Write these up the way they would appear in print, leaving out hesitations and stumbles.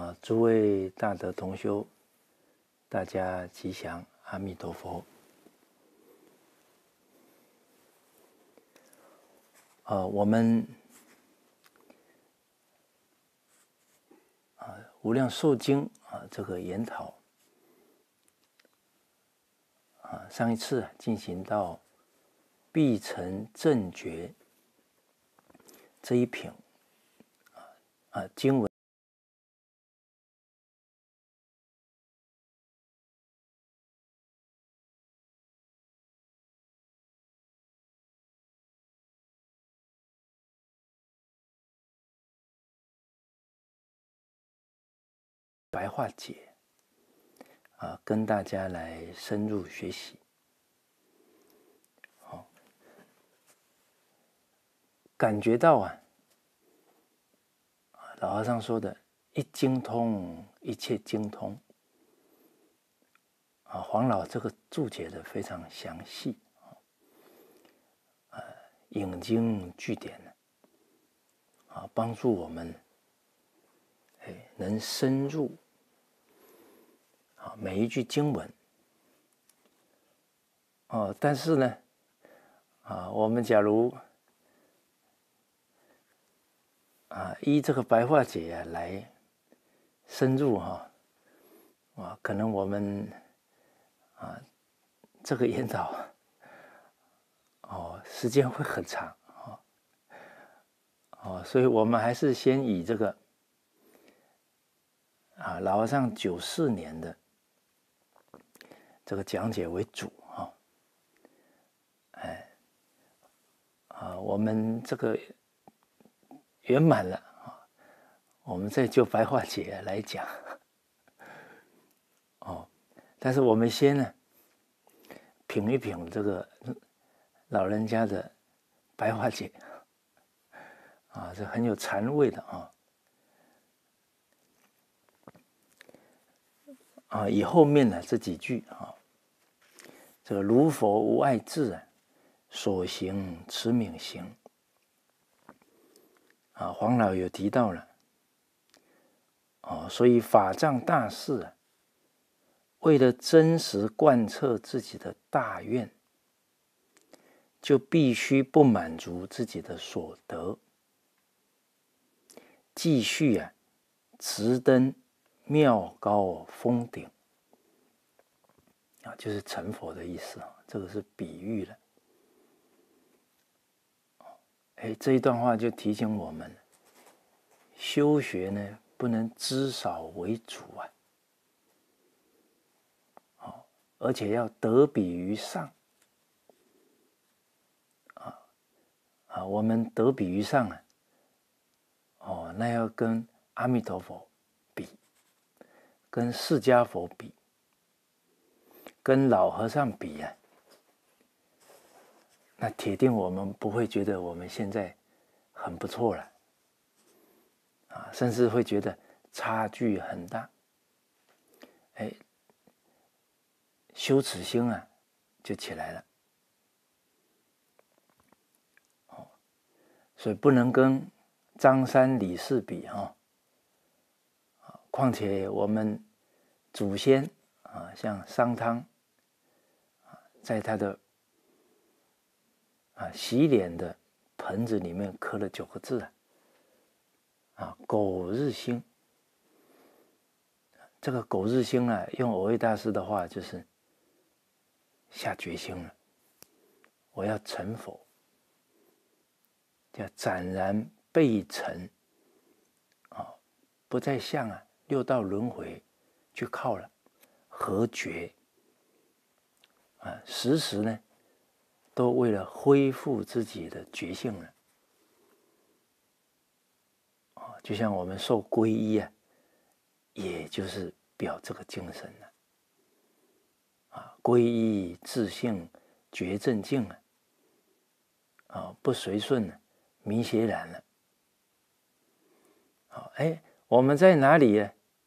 诸位大德同修，大家吉祥，阿弥陀佛。我们无量寿经这个研讨上一次进行到必成正觉这一品经文白话解跟大家来深入学习。感觉到老和尚说的一经通，一切经通黄老这个注解的非常详细引经据典帮助我们能深入每一句经文但是呢我们假如依这个白话解来深入可能我们这个研讨时间会很长所以我们还是先以这个老和尚94年的这个讲解为主我们这个圆满了我们再就白话解来讲但是我们先呢品一品这个老人家的白话解这很有禅味的以后面呢这几句这个如佛无碍智所行持名行黄老有提到了所以法藏大士为了真实贯彻自己的大愿，就必须不满足自己的所得，继续直登妙高峰顶就是成佛的意思这个是比喻了这一段话就提醒我们修学呢不能知少为主而且要得比于上我们得比于上那要跟阿弥陀佛比，跟释迦佛比，跟老和尚比那铁定我们不会觉得我们现在很不错了甚至会觉得差距很大羞耻心就起来了所以不能跟张三李四比况且我们祖先像商汤在他的洗脸的盆子里面刻了9个字苟日新这个苟日新用藕益大师的话就是下决心了我要成佛叫斩然背尘不再向6道轮回去靠了何觉时时呢都为了恢复自己的觉性了就像我们受皈依也就是表这个精神了皈依自性觉正境不随顺迷邪染了我们在哪里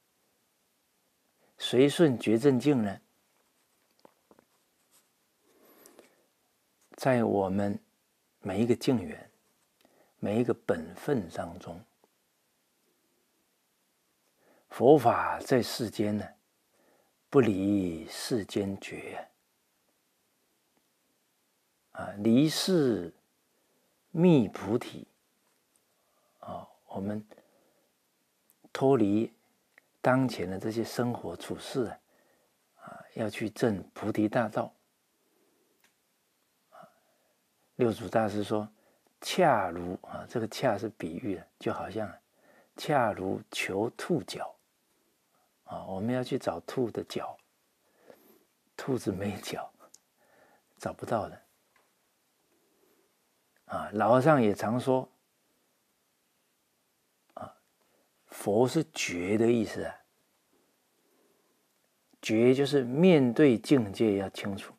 随顺觉正境呢？在我们每一个境缘每一个本分当中佛法在世间呢，不离世间觉离世觅菩提我们脱离当前的这些生活处事要去证菩提大道。六祖大师说，恰如这个恰是比喻的，就好像恰如求兔角我们要去找兔的脚，兔子没脚，找不到的老和尚也常说佛是觉的意思觉就是面对境界要清楚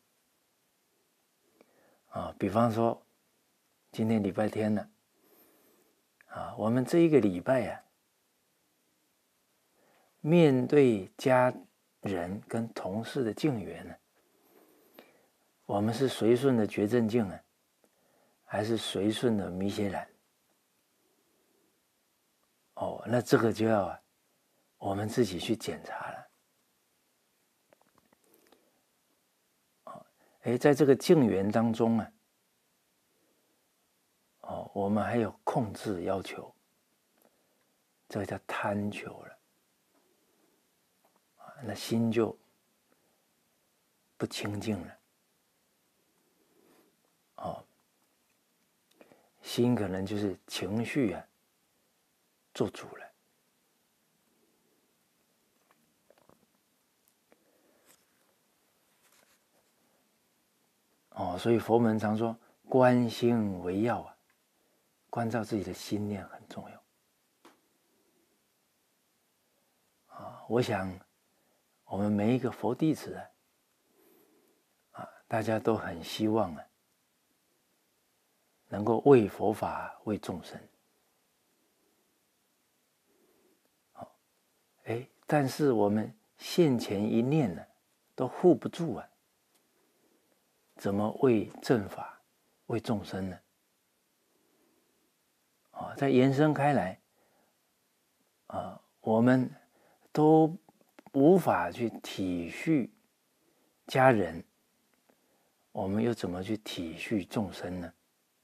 比方说今天礼拜天了我们这一个礼拜面对家人跟同事的境缘我们是随顺的觉正境还是随顺的迷邪染那这个就要我们自己去检查了在这个境缘当中我们还有控制要求，这个叫贪求了那心就不清净了心可能就是情绪做主了所以佛门常说观心为要关照自己的心念很重要我想我们每一个佛弟子大家都很希望能够为佛法为众生但是我们现前一念都护不住怎么为正法为众生呢再延伸开来我们都无法去体恤家人，我们又怎么去体恤众生呢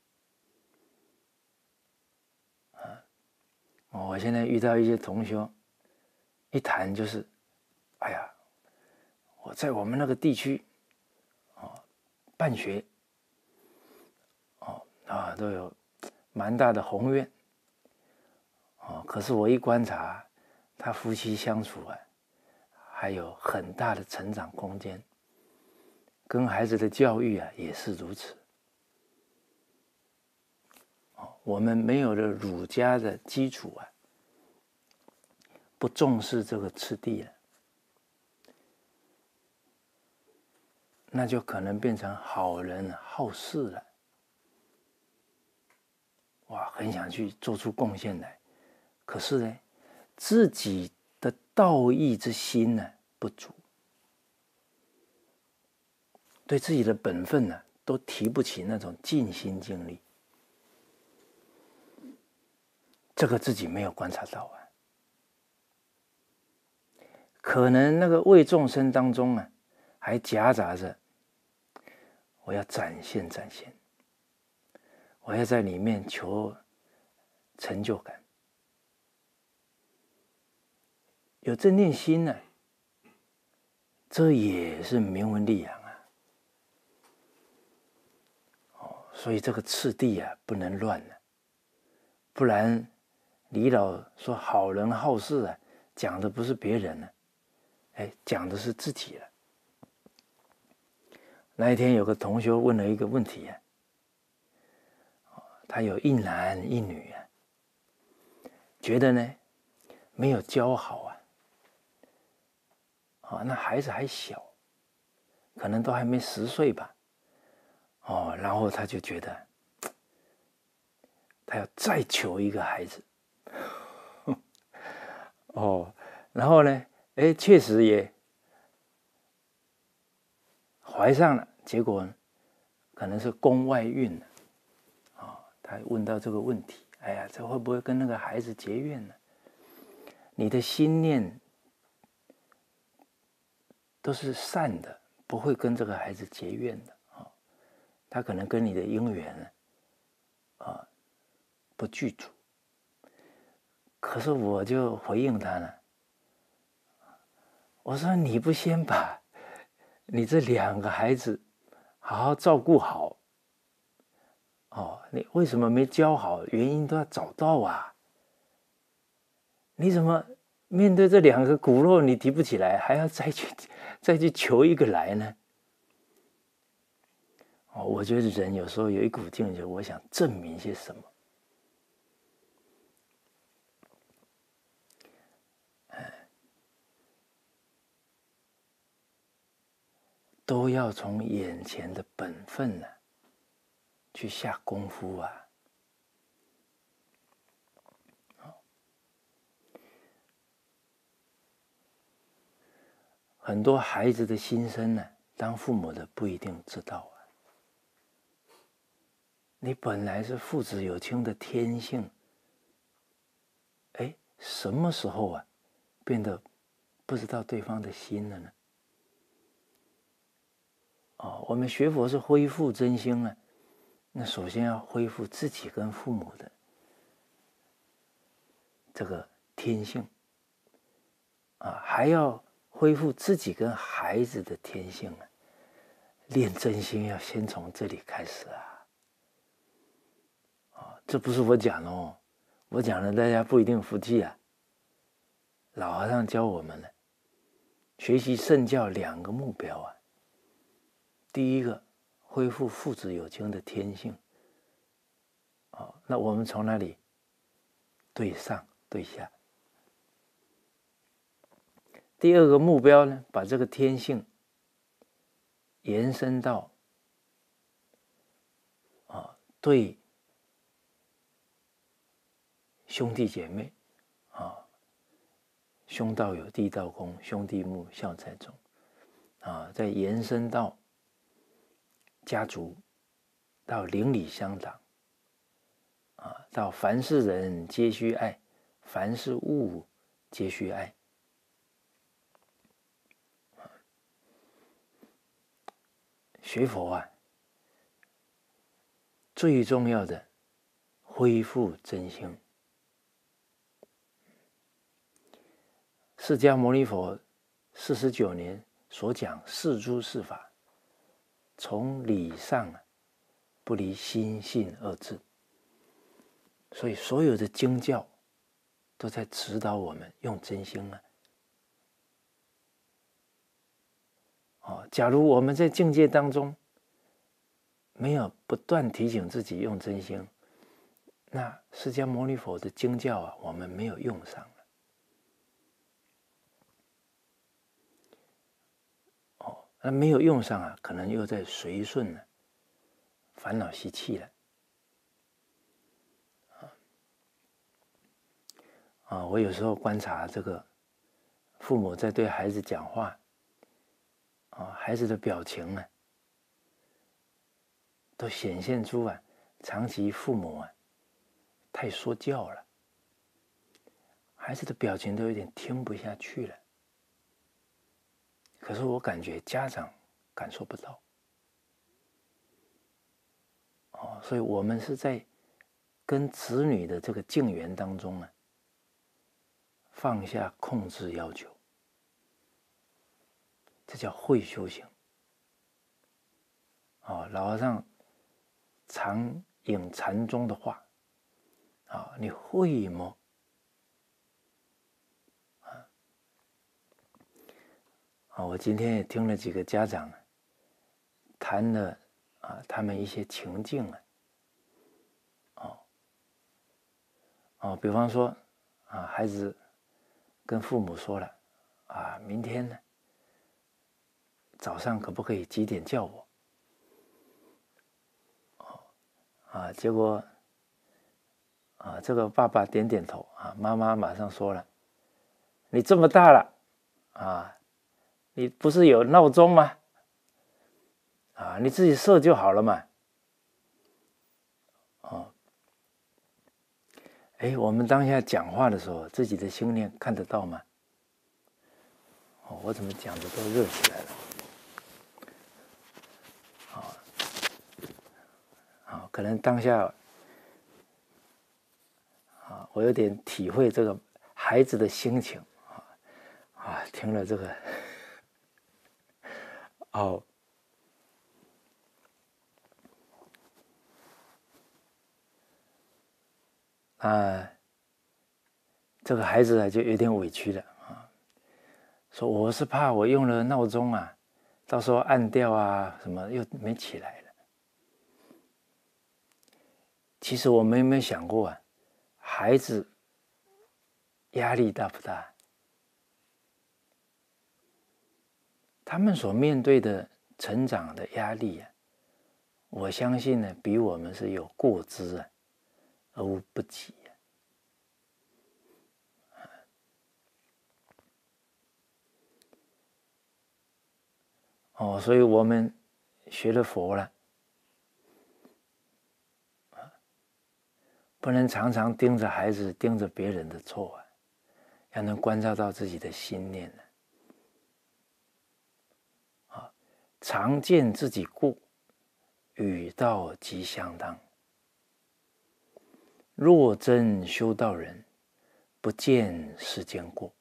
我现在遇到一些同修一谈就是哎呀我在我们那个地区办学都有蛮大的宏愿可是我一观察他夫妻相处还有很大的成长空间，跟孩子的教育也是如此我们没有了儒家的基础不重视这个次第了，那就可能变成好人好事了很想去做出贡献来，可是呢自己的道义之心不足，对自己的本分都提不起那种尽心尽力，这个自己没有观察到可能那个为众生当中还夹杂着我要展现，我要在里面求成就感，有这念心这也是名闻利养所以这个次第不能乱不然李老说好人好事讲的不是别人讲的是自己了。那一天有个同学问了一个问题他有一男一女觉得呢没有教好那孩子还小，可能都还没10岁吧然后他就觉得他要再求一个孩子然后呢确实也怀上了，结果可能是宫外孕了他问到这个问题，哎呀这会不会跟那个孩子结怨呢？ 你的心念都是善的，不会跟这个孩子结怨的啊。他可能跟你的因缘呢，不具足。可是我就回应他呢，我说你不先把你这2个孩子好好照顾好，你为什么没教好？原因都要找到啊！你怎么面对这2个骨肉你提不起来，还要再去求一个来呢？我觉得人有时候有一股劲，就我想证明些什么。都要从眼前的本分去下功夫啊！很多孩子的心声呢，当父母的不一定知道啊。你本来是父子有亲的天性，什么时候变得不知道对方的心了呢？我们学佛是恢复真心啊，那首先要恢复自己跟父母的这个天性还要恢复自己跟孩子的天性啊。练真心要先从这里开始这不是我讲的我讲了大家不一定服气啊。老和尚教我们学习圣教2个目标第一个，恢复父子有亲的天性那我们从哪里对上对下？第2个目标呢，把这个天性延伸到对兄弟姐妹兄道友，弟道恭，兄弟睦，孝在中再延伸到家族，到邻里乡党到凡是人皆须爱，凡是物皆须爱。学佛最重要的恢复真心。释迦牟尼佛49年所讲四诸事法，从理上不离心性2字，所以所有的经教都在指导我们用真心假如我们在境界当中没有不断提醒自己用真心，那释迦牟尼佛的经教我们没有用上那没有用上可能又在随顺烦恼习气了我有时候观察这个父母在对孩子讲话孩子的表情都显现出长期父母太说教了，孩子的表情都有点听不下去了。可是我感觉家长感受不到所以我们是在跟子女的这个境缘当中放下控制要求，这叫会修行老和尚常引禅宗的话你会吗？我今天也听了几个家长谈了他们一些情境比方说孩子跟父母说了明天呢早上可不可以几点叫我结果这个爸爸点点头妈妈马上说了，你这么大了你不是有闹钟吗你自己设就好了嘛哎，我们当下讲话的时候，自己的心念看得到吗？哦，我怎么讲的都热起来了。可能当下我有点体会这个孩子的心情听了这个这个孩子就有点委屈了说我是怕我用了闹钟到时候按掉什么又没起来了。其实我们有没有想过孩子压力大不大？他们所面对的成长的压力我相信呢，比我们是有过之而无不及所以我们学了佛了，不能常常盯着孩子，盯着别人的错要能关照到自己的心念常见自己过，与道即相当。若真修道人，不见世间过。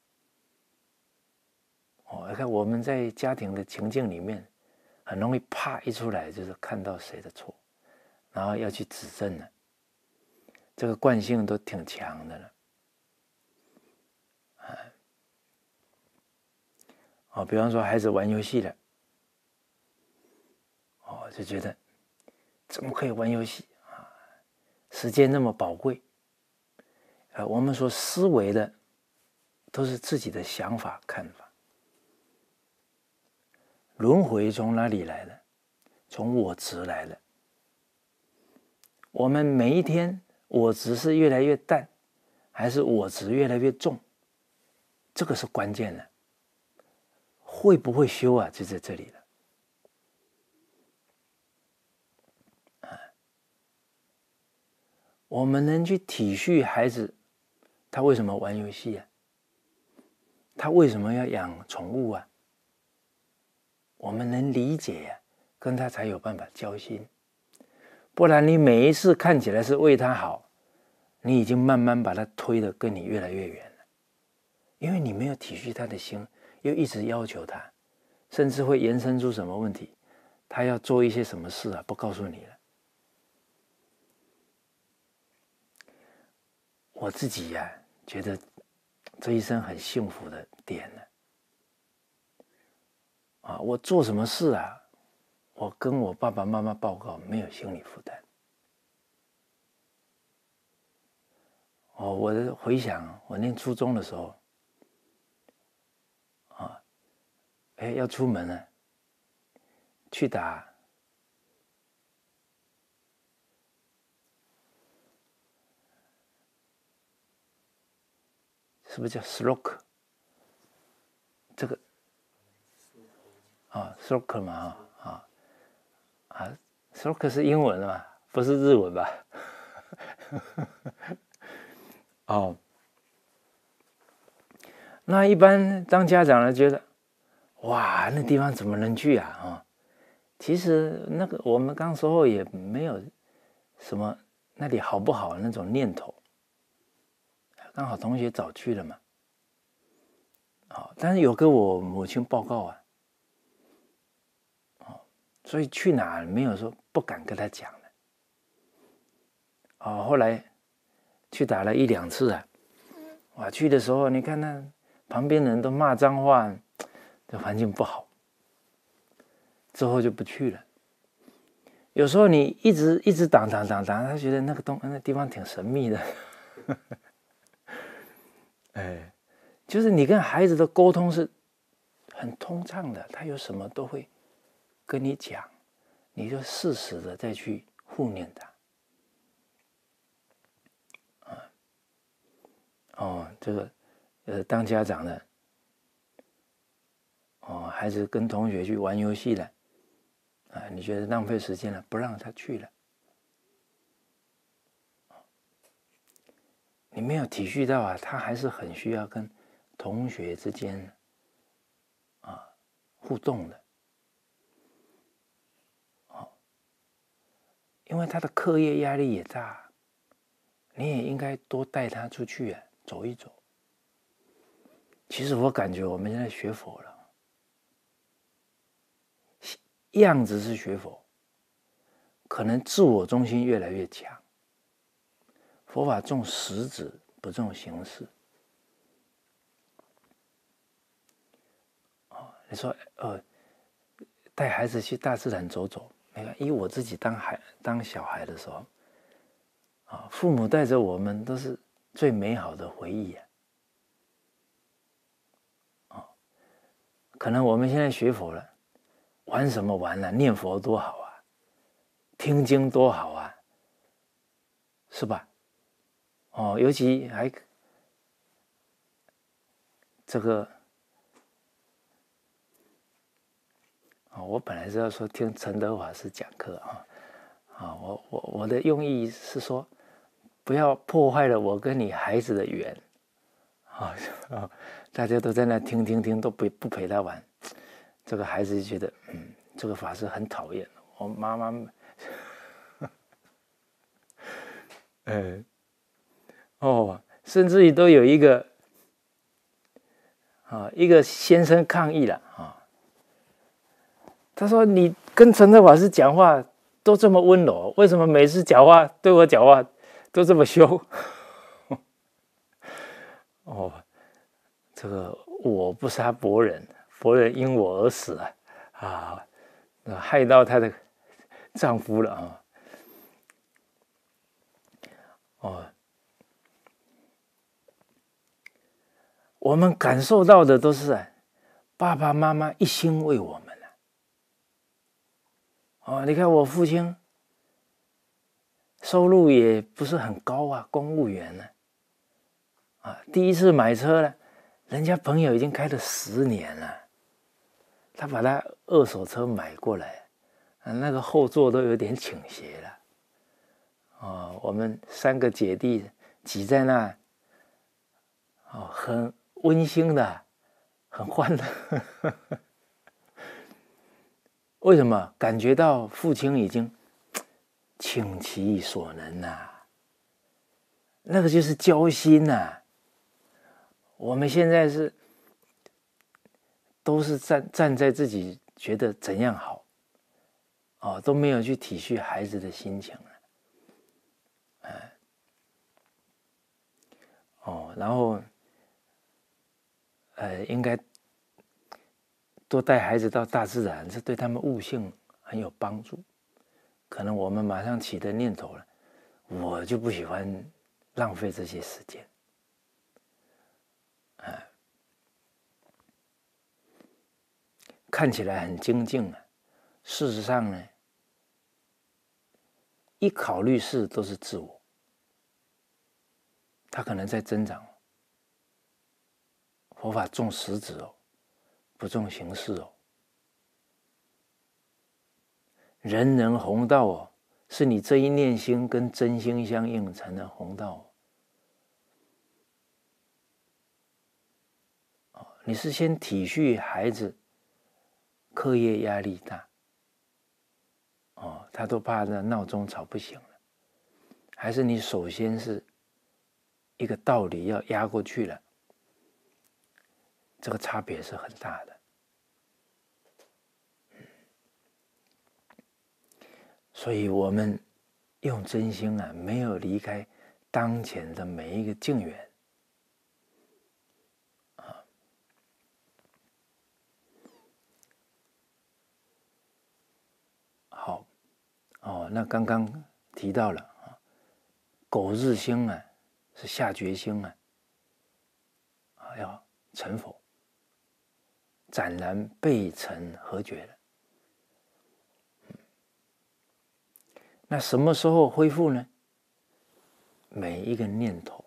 看我们在家庭的情境里面，很容易啪一出来就是看到谁的错，然后要去指正了，这个惯性都挺强的了。比方说孩子玩游戏了，就觉得怎么可以玩游戏时间那么宝贵我们说思维的都是自己的想法看法。轮回从哪里来的？从我执来的。我们每一天我执是越来越淡，还是我执越来越重？这个是关键的。会不会修就在这里了。我们能去体恤孩子，他为什么玩游戏他为什么要养宠物我们能理解跟他才有办法交心。不然你每一次看起来是为他好，你已经慢慢把他推得跟你越来越远了。因为你没有体恤他的心，又一直要求他，甚至会延伸出什么问题，他要做一些什么事不告诉你了。我自己觉得这一生很幸福的点我做什么事我跟我爸爸妈妈报告，没有心理负担。我回想我念初中的时候要出门了，去打是不是叫 stroke？ 这个stroke 嘛stroke 是英文的嘛，不是日文吧？那一般当家长的觉得，哇，那地方怎么能去其实那个我们刚时候也没有什么那里好不好那种念头，刚好同学早去了嘛。但是有跟我母亲报告所以去哪没有说不敢跟他讲的。后来去打了1、2次去的时候你看那旁边的人都骂脏话，这环境不好，之后就不去了。有时候你一直挡，他觉得那地方挺神秘的。就是你跟孩子的沟通是很通畅的，他有什么都会跟你讲，你就适时的再去护念他。这个当家长的孩子跟同学去玩游戏了你觉得浪费时间了，不让他去了。 你没有体恤到啊，他还是很需要跟同学之间互动的。因为他的课业压力也大，你也应该多带他出去走一走。其实我感觉我们现在学佛了，样子是学佛，可能自我中心越来越强。佛法重实质，不重形式。你说带孩子去大自然走走，因为我自己当小孩的时候，父母带着我们都是最美好的回忆可能我们现在学佛了，玩什么玩啊？念佛多好啊，听经多好啊，是吧？尤其还这个我本来是要说听陈德法师讲课我的用意是说，不要破坏了我跟你孩子的缘大家都在那听，都不陪他玩，这个孩子就觉得这个法师很讨厌，我妈妈甚至于都有一个先生抗议了他说你跟陈德法师讲话都这么温柔，为什么每次对我讲话都这么凶这个我不杀伯仁，伯仁因我而死害到她的丈夫了我们感受到的都是爸爸妈妈一心为我们你看我父亲收入也不是很高公务员第一次买车了，人家朋友已经开了10年了，他把他二手车买过来那个后座都有点倾斜了我们3个姐弟挤在那很温馨的，很欢乐为什么？感觉到父亲已经倾其所能那个就是交心我们现在都是站在自己觉得怎样好都没有去体恤孩子的心情然后应该多带孩子到大自然，这对他们悟性很有帮助。可能我们马上起的念头了，我就不喜欢浪费这些时间看起来很精进事实上呢，一考虑事都是自我，它可能在增长。佛法重实质不重形式人能弘道是你这一念心跟真心相应才能弘道你是先体恤孩子课业压力大他都怕那闹钟吵不醒了，还是你首先是一个道理要压过去了？这个差别是很大的所以我们用真心没有离开当前的每一个境缘好那刚刚提到了苟日新是下决心要成佛，斩然背尘何觉了那什么时候恢复呢？每一个念头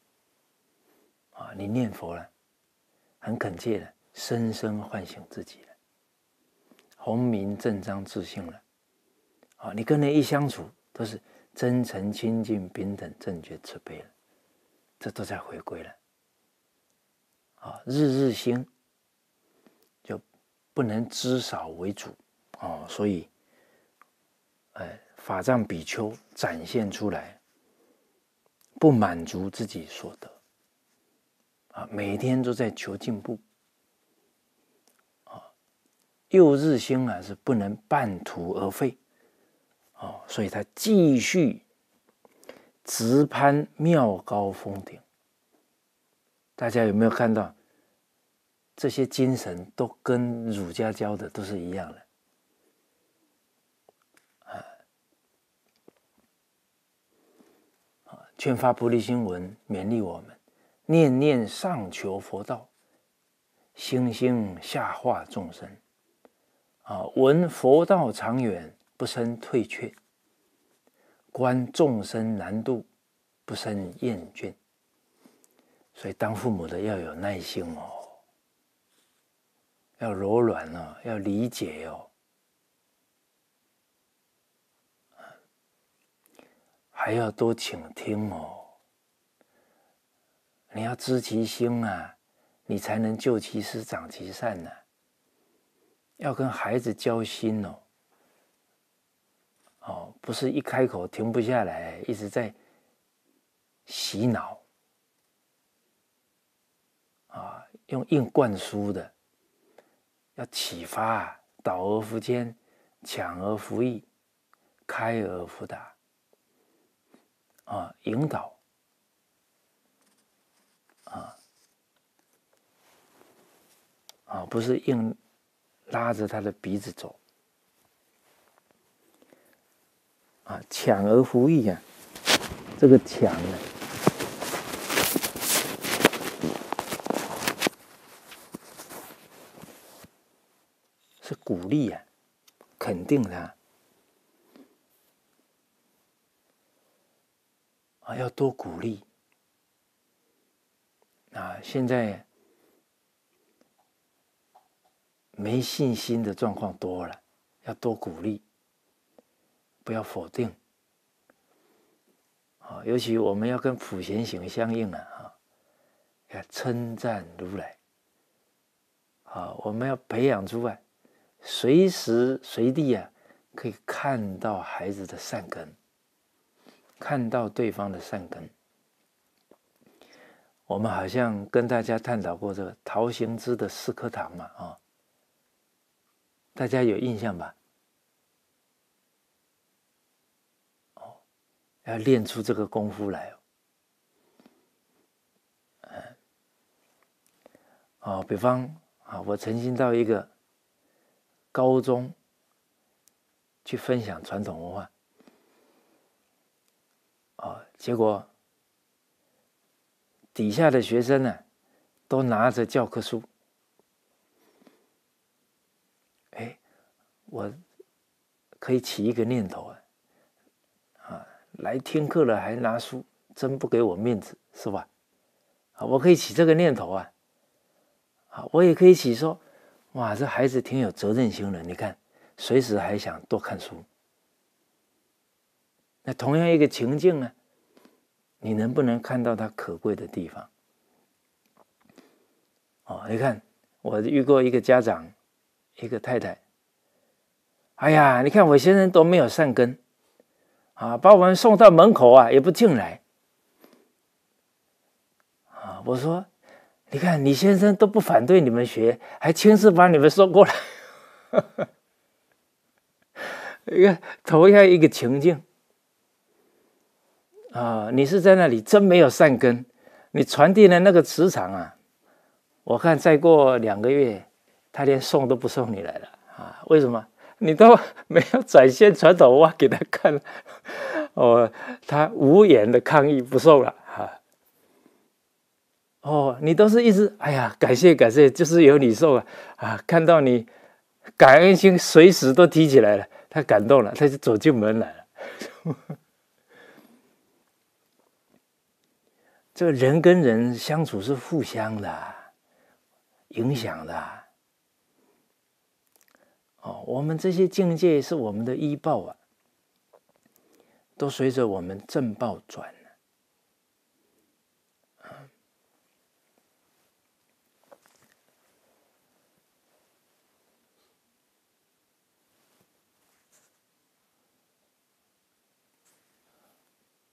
你念佛了，很恳切的深深唤醒自己了，弘明正章自信了你跟人一相处都是真诚亲近平等正觉慈悲了这都在回归了。日日兴，就不能知少为主所以，法藏比丘展现出来，不满足自己所得，每天都在求进步，又日兴是不能半途而废，所以他继续直攀妙高峰顶。大家有没有看到？这些精神都跟儒家教的都是一样的。劝发菩提心文，勉励我们，念念上求佛道，心心下化众生。闻佛道长远，不生退却；观众生难度，不生厌倦。所以当父母的要有耐心要柔软要理解还要多倾听你要知其心你才能救其失，长其善要跟孩子交心不是一开口停不下来，一直在洗脑用硬灌输的。要启发导而弗坚，强而弗易，开而弗达引导不是硬拉着他的鼻子走强而弗易这个强呢，是鼓励肯定他要多鼓励现在没信心的状况多了，要多鼓励，不要否定尤其我们要跟普贤行相应要称赞如来我们要培养出来随时随地可以看到孩子的善根，看到对方的善根。我们好像跟大家探讨过这个陶行知的4颗糖嘛大家有印象吧？要练出这个功夫来比方我曾经到一个高中去分享传统文化结果底下的学生都拿着教科书我可以起一个念头来听课了还拿书，真不给我面子是吧？我可以起这个念头我也可以起说，哇，这孩子挺有责任心的，你看随时还想多看书。那同样一个情境呢，你能不能看到他可贵的地方你看我遇过一个家长，一个太太，哎呀，你看我先生都没有善根把我们送到门口也不进来我说你看你先生都不反对你们学，还亲自把你们送过来你看同样一个情境你是在那里真没有善根，你传递的那个磁场我看再过2个月他连送都不送你来了为什么？你都没有展现传统文化给他看他无言的抗议不送了你都是一直哎呀感谢感谢，就是有你送看到你感恩心随时都提起来了，他感动了，他就走进门来了这个人跟人相处是互相的影响的我们这些境界是我们的依报都随着我们正报转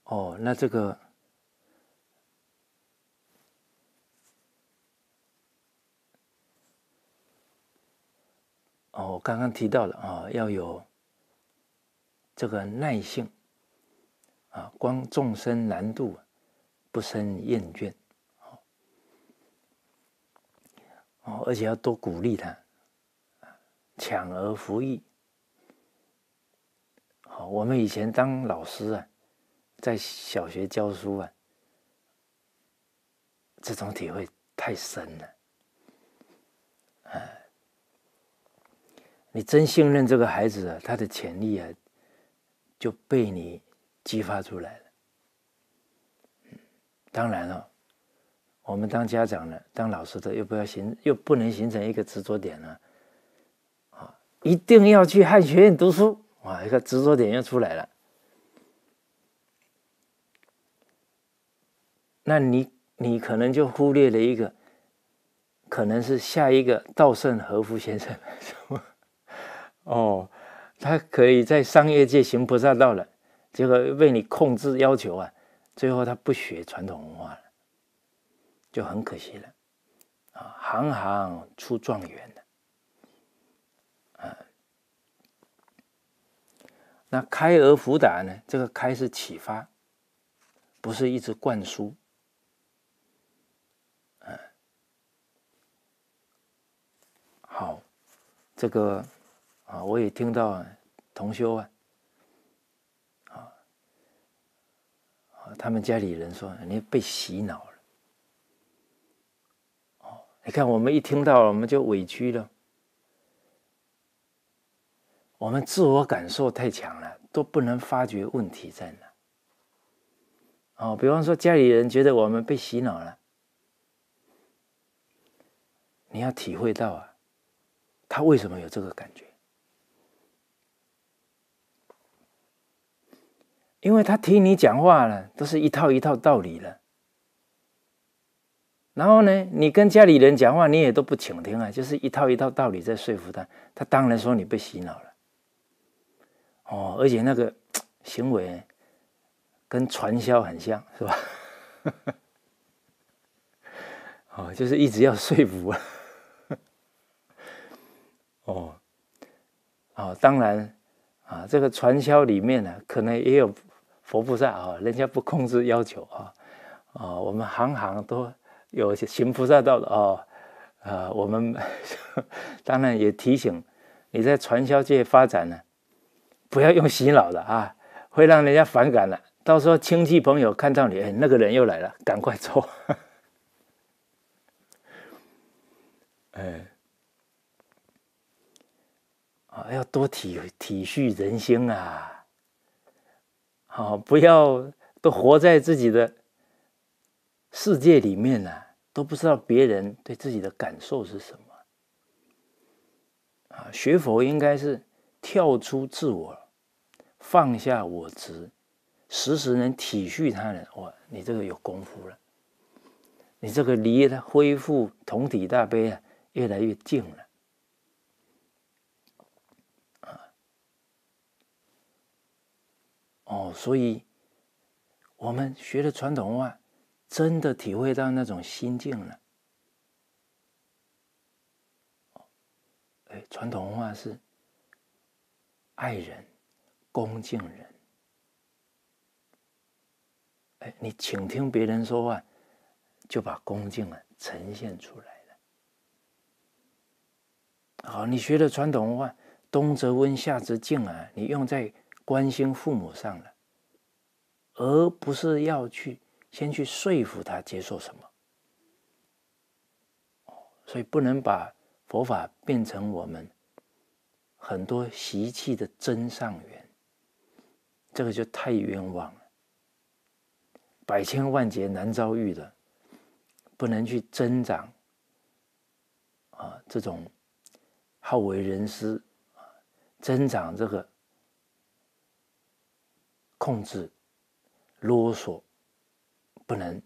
那这个我刚刚提到了要有这个耐性光众生难度不生厌倦而且要多鼓励他，强而服役。我们以前当老师在小学教书这种体会太深了。你真信任这个孩子他的潜力就被你激发出来了。当然了，我们当家长的、当老师的，又不能形成一个执着点了。一定要去汉学院读书，一个执着点又出来了。那你可能就忽略了一个，可能是下一个稻盛和夫先生。他可以在商业界行菩萨道了，结果被你控制要求最后他不学传统文化了，就很可惜了。行行出状元了。那开而辅导呢？这个开是启发，不是一直灌输。好，这个我也听到同修他们家里人说你被洗脑了。你看我们一听到我们就委屈了。我们自我感受太强了，都不能发觉问题在哪。比方说家里人觉得我们被洗脑了，你要体会到他为什么有这个感觉？因为他听你讲话了，都是一套一套道理了。然后呢，你跟家里人讲话，你也都不倾听就是一套一套道理在说服他，他当然说你被洗脑了。而且那个行为跟传销很像，是吧？就是一直要说服当然这个传销里面呢，可能也有佛菩萨人家不控制要求我们行行都有行菩萨道的我们当然也提醒你在传销界发展呢，不要用洗脑的会让人家反感了。到时候亲戚朋友看到你，那个人又来了，赶快走。要多体恤人心不要都活在自己的世界里面都不知道别人对自己的感受是什么。学佛应该是跳出自我，放下我执，时时能体恤他人。你这个有功夫了，你这个离恢复同体大悲越来越近了。所以我们学的传统文化，真的体会到那种心境了。传统文化是爱人、恭敬人。你倾听别人说话，就把恭敬呈现出来了。好，你学的传统文化，冬则温，夏则静你用在关心父母上了，而不是要先去说服他接受什么。所以不能把佛法变成我们很多习气的真上缘，这个就太冤枉了。百千万劫难遭遇的，不能去增长这种好为人师，增长这个控制、啰嗦，不能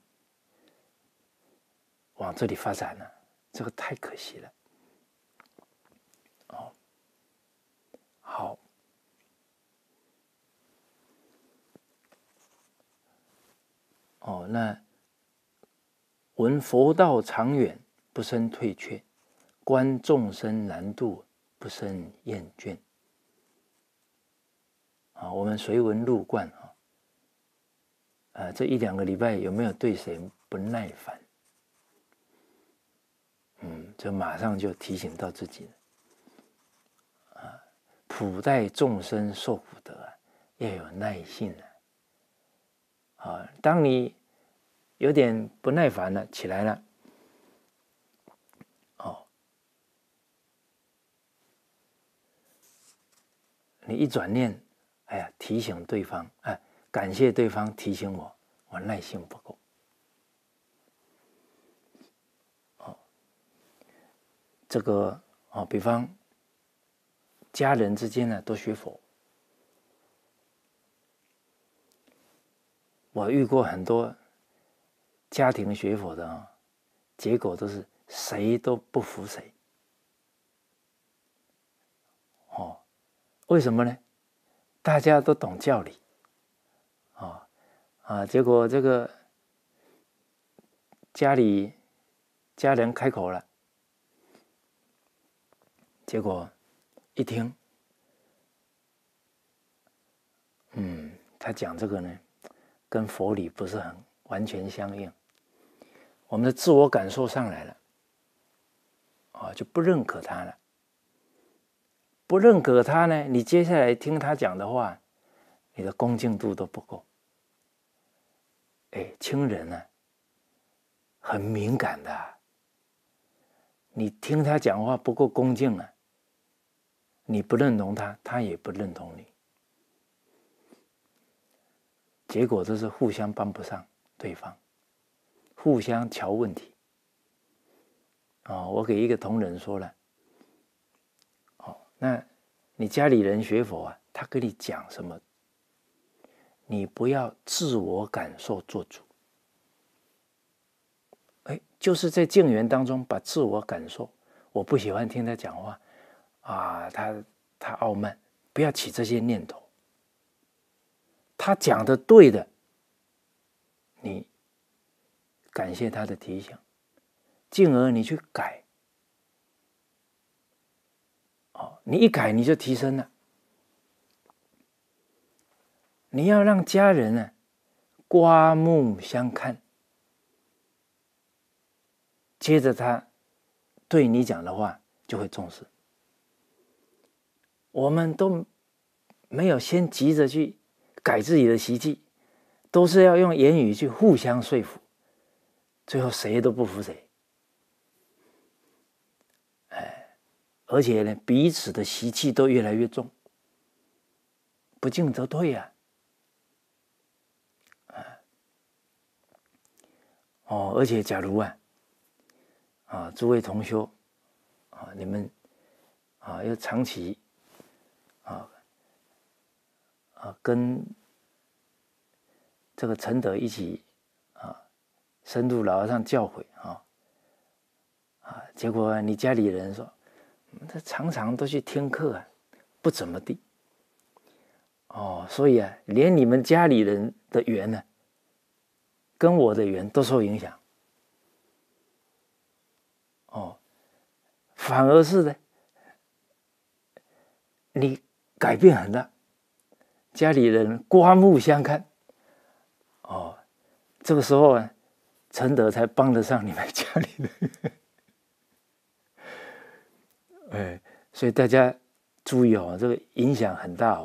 往这里发展了，这个太可惜了。好， 那闻佛道长远，不生退却；观众生难度，不生厌倦。我们随文入观这1-2个礼拜有没有对谁不耐烦？这马上就提醒到自己了。普待众生受苦得要有耐性当你有点不耐烦了，起来了，你一转念，提醒对方，感谢对方提醒我耐性不够。这个比方家人之间呢都学佛，我遇过很多家庭学佛的结果都是谁都不服谁。为什么呢？大家都懂教理结果这个家人开口了，结果一听，他讲这个呢，跟佛理不是很完全相应，我们的自我感受上来了，就不认可他了。不认可他呢，你接下来听他讲的话，你的恭敬度都不够。亲人很敏感的，你听他讲话不够恭敬你不认同他，他也不认同你，结果都是互相帮不上对方，互相瞧问题。我给一个同仁说了，那你家里人学佛他跟你讲什么，你不要自我感受做主。就是在境缘当中把自我感受，我不喜欢听他讲话他傲慢，不要起这些念头。他讲的对的，你感谢他的提醒，进而你去改。你一改你就提升了。你要让家人刮目相看，接着他对你讲的话就会重视。我们都没有先急着去改自己的习气，都是要用言语去互相说服，最后谁都不服谁。而且呢，彼此的习气都越来越重，不进则退而且假如诸位同修你们要长期跟这个承德一起深入老和尚教诲结果你家里人说他常常都去听课不怎么地所以连你们家里人的缘跟我的缘都受影响反而是呢你改变很大，家里人刮目相看这个时候承德才帮得上你们家里人所以大家注意这个影响很大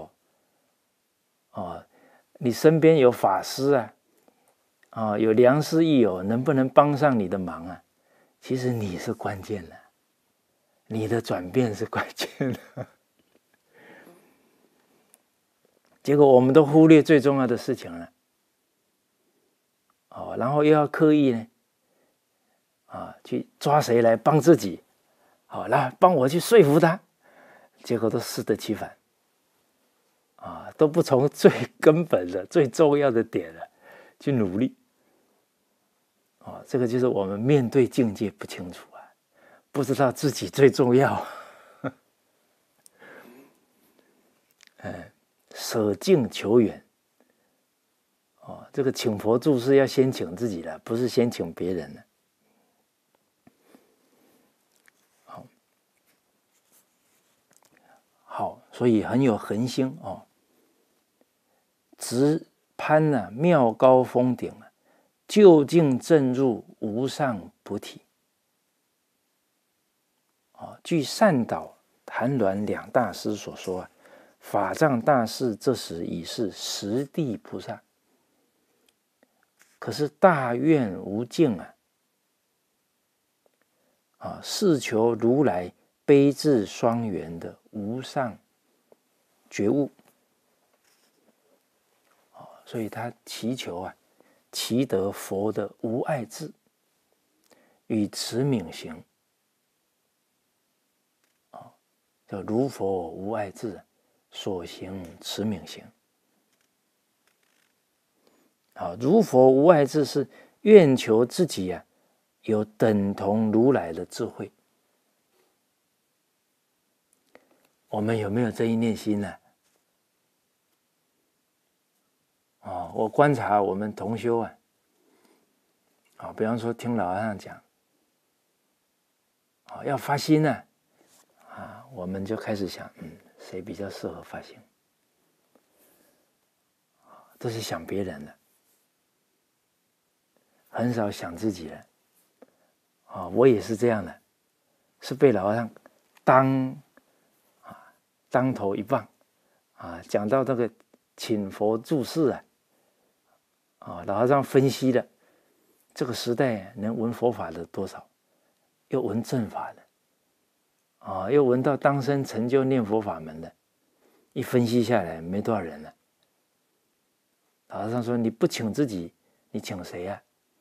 你身边有法师有良师益友，能不能帮上你的忙其实你是关键的，你的转变是关键的。结果我们都忽略最重要的事情了然后又要刻意呢去抓谁来帮自己来帮我去说服他，结果都适得其反都不从最根本的最重要的点去努力这个就是我们面对境界不清楚不知道自己最重要舍近求远这个请佛住是要先请自己的，不是先请别人的。好，所以很有恒心哦。直攀呢妙高峰顶啊，究竟正入无上菩提。据善导谭鸾两大师所说啊，法藏大士这时已是十地菩萨，可是大愿无尽是求如来悲智双圆的无上觉悟。所以他祈求祈得佛的无碍智与持冥行，叫如佛无碍智，所行持冥行。如佛无碍智是愿求自己有等同如来的智慧。我们有没有这一念心呢？我观察我们同修比方说听老和尚讲，要发心呢，我们就开始想，谁比较适合发心？都是想别人的，很少想自己的。我也是这样的，是被老和尚当头一棒讲到这个请佛住世老和尚分析了这个时代能闻佛法的多少，又闻正法的又闻到当生成就念佛法门的，一分析下来没多少人了。老和尚说：“你不请自己，你请谁呀？”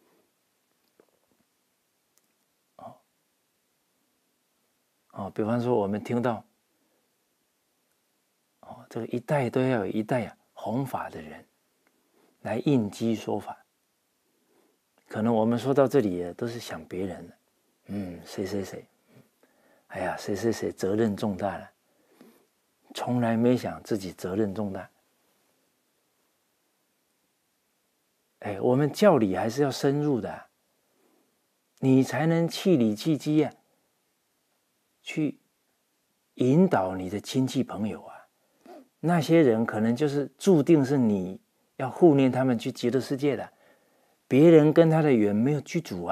比方说我们听到这个一代都要有一代弘法的人来应机说法。可能我们说到这里都是想别人的，谁谁谁，哎呀，谁谁谁责任重大了，从来没想自己责任重大。我们教理还是要深入的你才能气理气机去引导你的亲戚朋友那些人可能就是注定是你要护念他们去极乐世界的，别人跟他的缘没有具足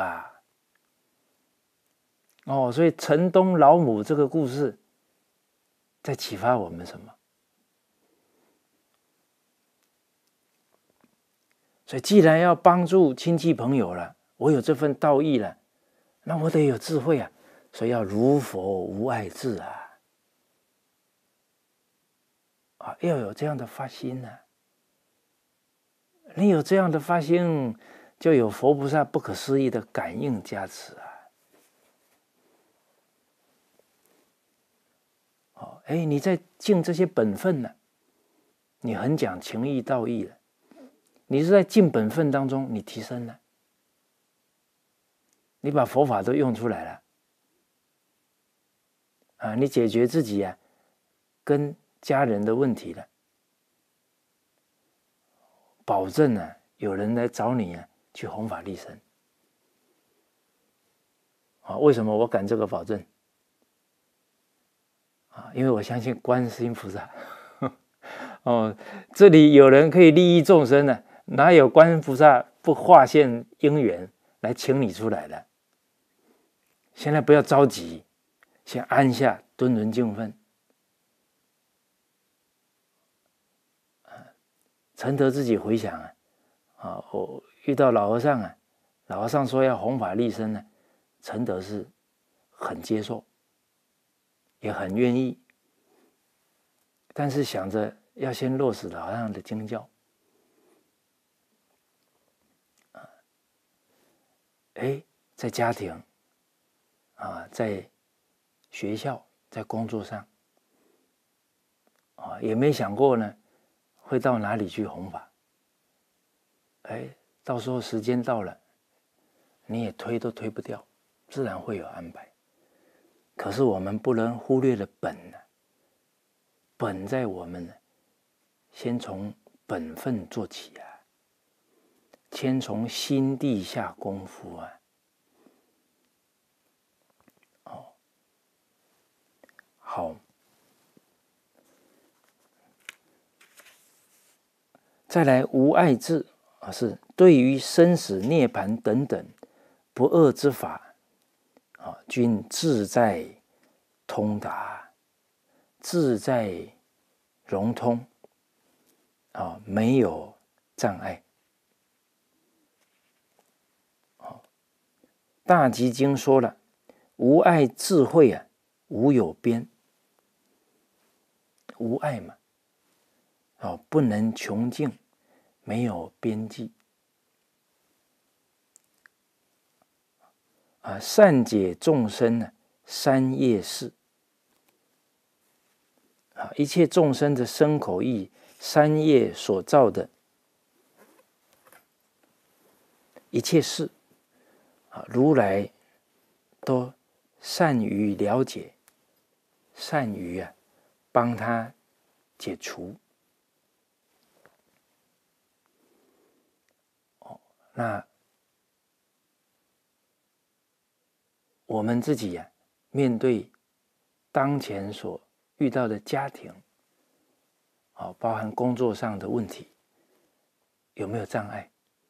所以城东老母这个故事在启发我们什么？所以既然要帮助亲戚朋友了，我有这份道义了，那我得有智慧所以要如佛无碍智要有这样的发心你有这样的发心，就有佛菩萨不可思议的感应加持你在尽这些本分呢，你很讲情义道义了，你是在尽本分当中你提升了，你把佛法都用出来了你解决自己跟家人的问题了，保证有人来找你去弘法利生为什么我敢这个保证因为我相信观世音菩萨这里有人可以利益众生呢，哪有观音菩萨不化现因缘来请你出来的？现在不要着急，先安下敦伦敬分承得自己回想我遇到老和尚老和尚说要弘法利生承得是很接受，也很愿意，但是想着要先落实老和尚的经教在家庭在学校在工作上也没想过呢会到哪里去弘法到时候时间到了你也推都推不掉，自然会有安排。可是我们不能忽略了本在我们先从本分做起先从心地下功夫啊。好，再来无碍智是对于生死涅槃等等不二之法均自在通达，自在融通没有障碍。大集经说了，无碍智慧啊，无有边。无碍嘛，不能穷尽，没有边际善解众生呢，三业事一切众生的身口意三业所造的一切事如来都善于了解，善于帮他解除。那我们自己面对当前所遇到的家庭包含工作上的问题，有没有障碍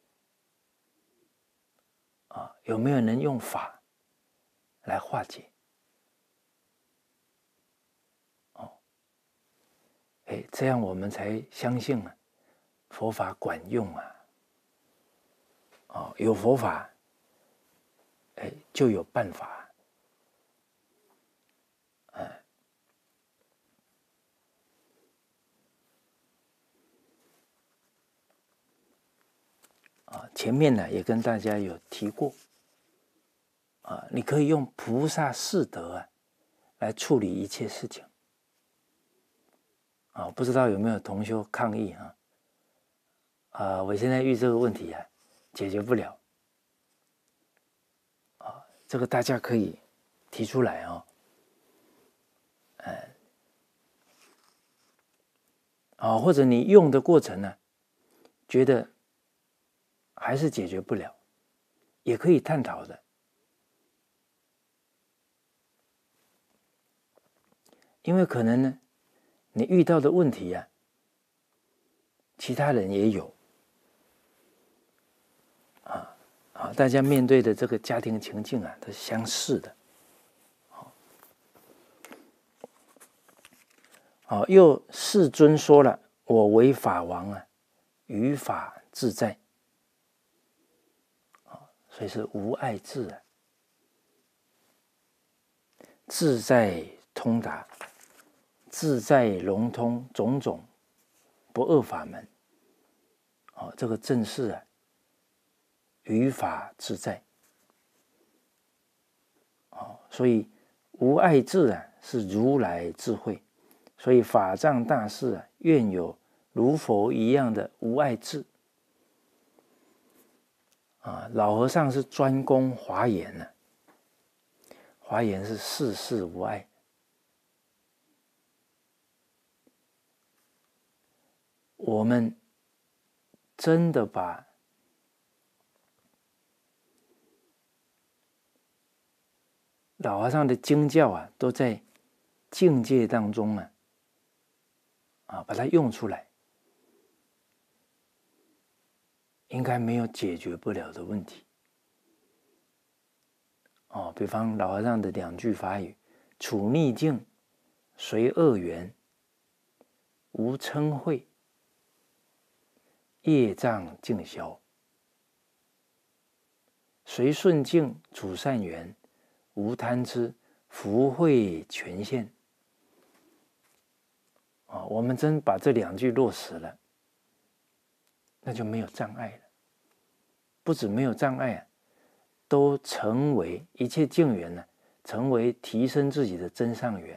有没有能用法来化解这样我们才相信佛法管用有佛法就有办法前面呢也跟大家有提过你可以用菩萨誓德来处理一切事情不知道有没有同修抗议我现在遇这个问题解决不了这个大家可以提出来或者你用的过程呢觉得还是解决不了，也可以探讨的。因为可能呢，你遇到的问题其他人也有大家面对的这个家庭情境都是相似的。又世尊说了，我为法王于法自在，所以是无碍智自在通达，自在融通种种不二法门这个正是于法自在所以无碍智是如来智慧，所以法藏大士愿有如佛一样的无碍智老和尚是专攻华严华严是事事无碍。我们真的把老和尚的经教都在境界当中把它用出来，应该没有解决不了的问题比方老和尚的2句法语：处逆境，随恶缘，无嗔恚，业障尽消；随顺境，处善缘，无贪痴，福慧全现。我们真把这2句落实了，那就没有障碍了。不止没有障碍都成为一切境缘成为提升自己的真上缘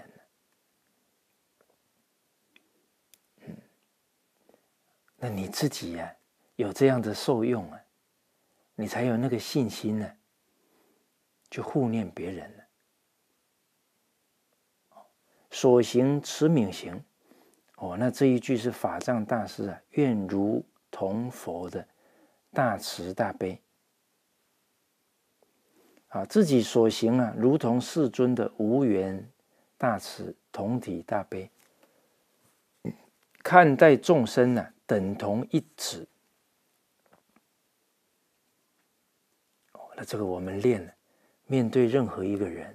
那你自己有这样的受用你才有那个信心去护念别人所行持冥行那这一句是法藏大师愿如同佛的大慈大悲。自己所行如同世尊的无缘大慈同体大悲，看待众生等同一子。那这个我们练了，面对任何一个人，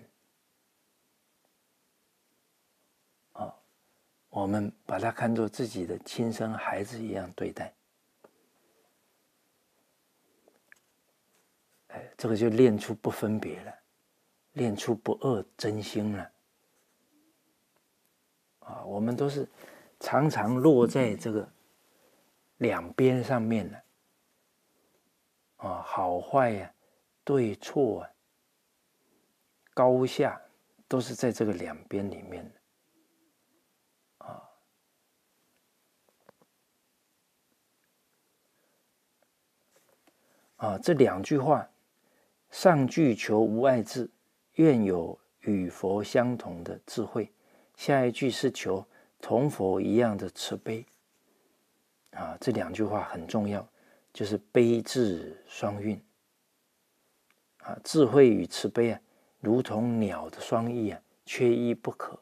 我们把他看作自己的亲生孩子一样对待。这个就练出不分别了，练出不二真心了。我们都是常常落在这个两边上面了。好坏对错高下，都是在这个两边里面的。这两句话，上句求无碍智，愿有与佛相同的智慧；下一句是求同佛一样的慈悲。这两句话很重要，就是悲智双运。智慧与慈悲如同鸟的双翼缺一不可。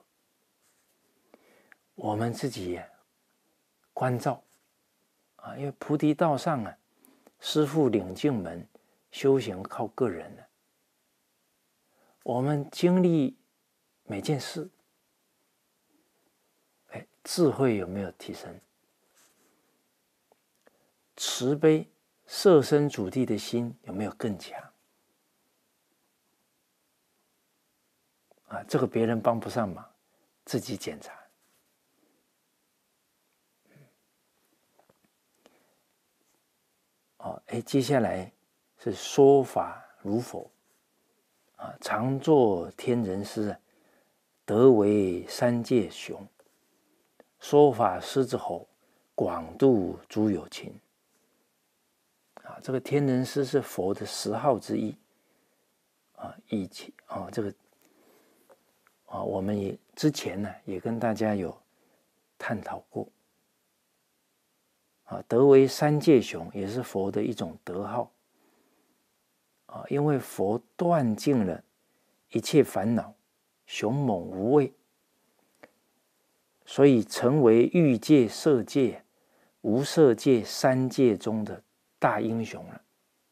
我们自己关照因为菩提道上师父领进门，修行靠个人了。我们经历每件事，智慧有没有提升？慈悲设身处地的心有没有更强？这个别人帮不上忙，自己检查。接下来是说法如佛。常作天人师，得为三界雄。说法狮子吼，广度诸有情。这个天人师是佛的10号之一。以前这个我们也之前也跟大家有探讨过。得为三界雄也是佛的一种德号。因为佛断尽了一切烦恼，雄猛无畏，所以成为欲界、色界、无色界3界中的大英雄了。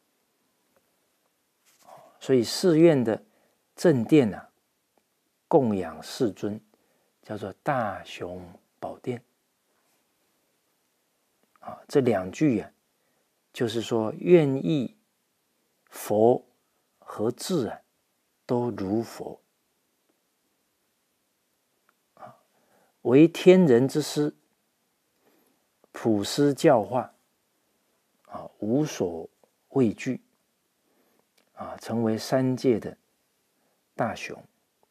所以寺院的正殿供养世尊，叫做大雄宝殿。这两句就是说愿意佛和智都如佛，为天人之师，普施教化，无所畏惧，成为3界的大雄。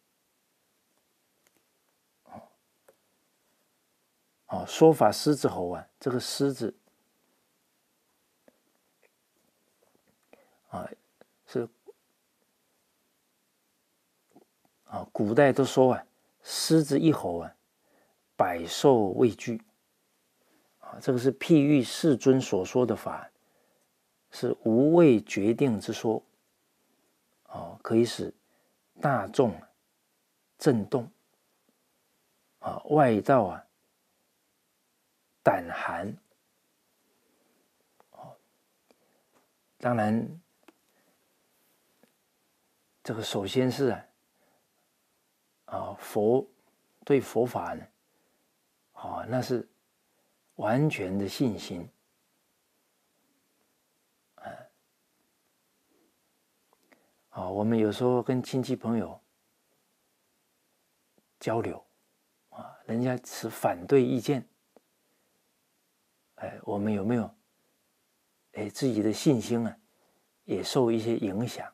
说法狮子吼这个狮子是古代都说狮子一吼百兽畏惧。这个是譬喻世尊所说的法，是无畏决定之说。可以使大众震动，外道胆寒。当然这个首先是佛对佛法呢那是完全的信心。我们有时候跟亲戚朋友交流人家持反对意见，我们有没有自己的信心也受一些影响？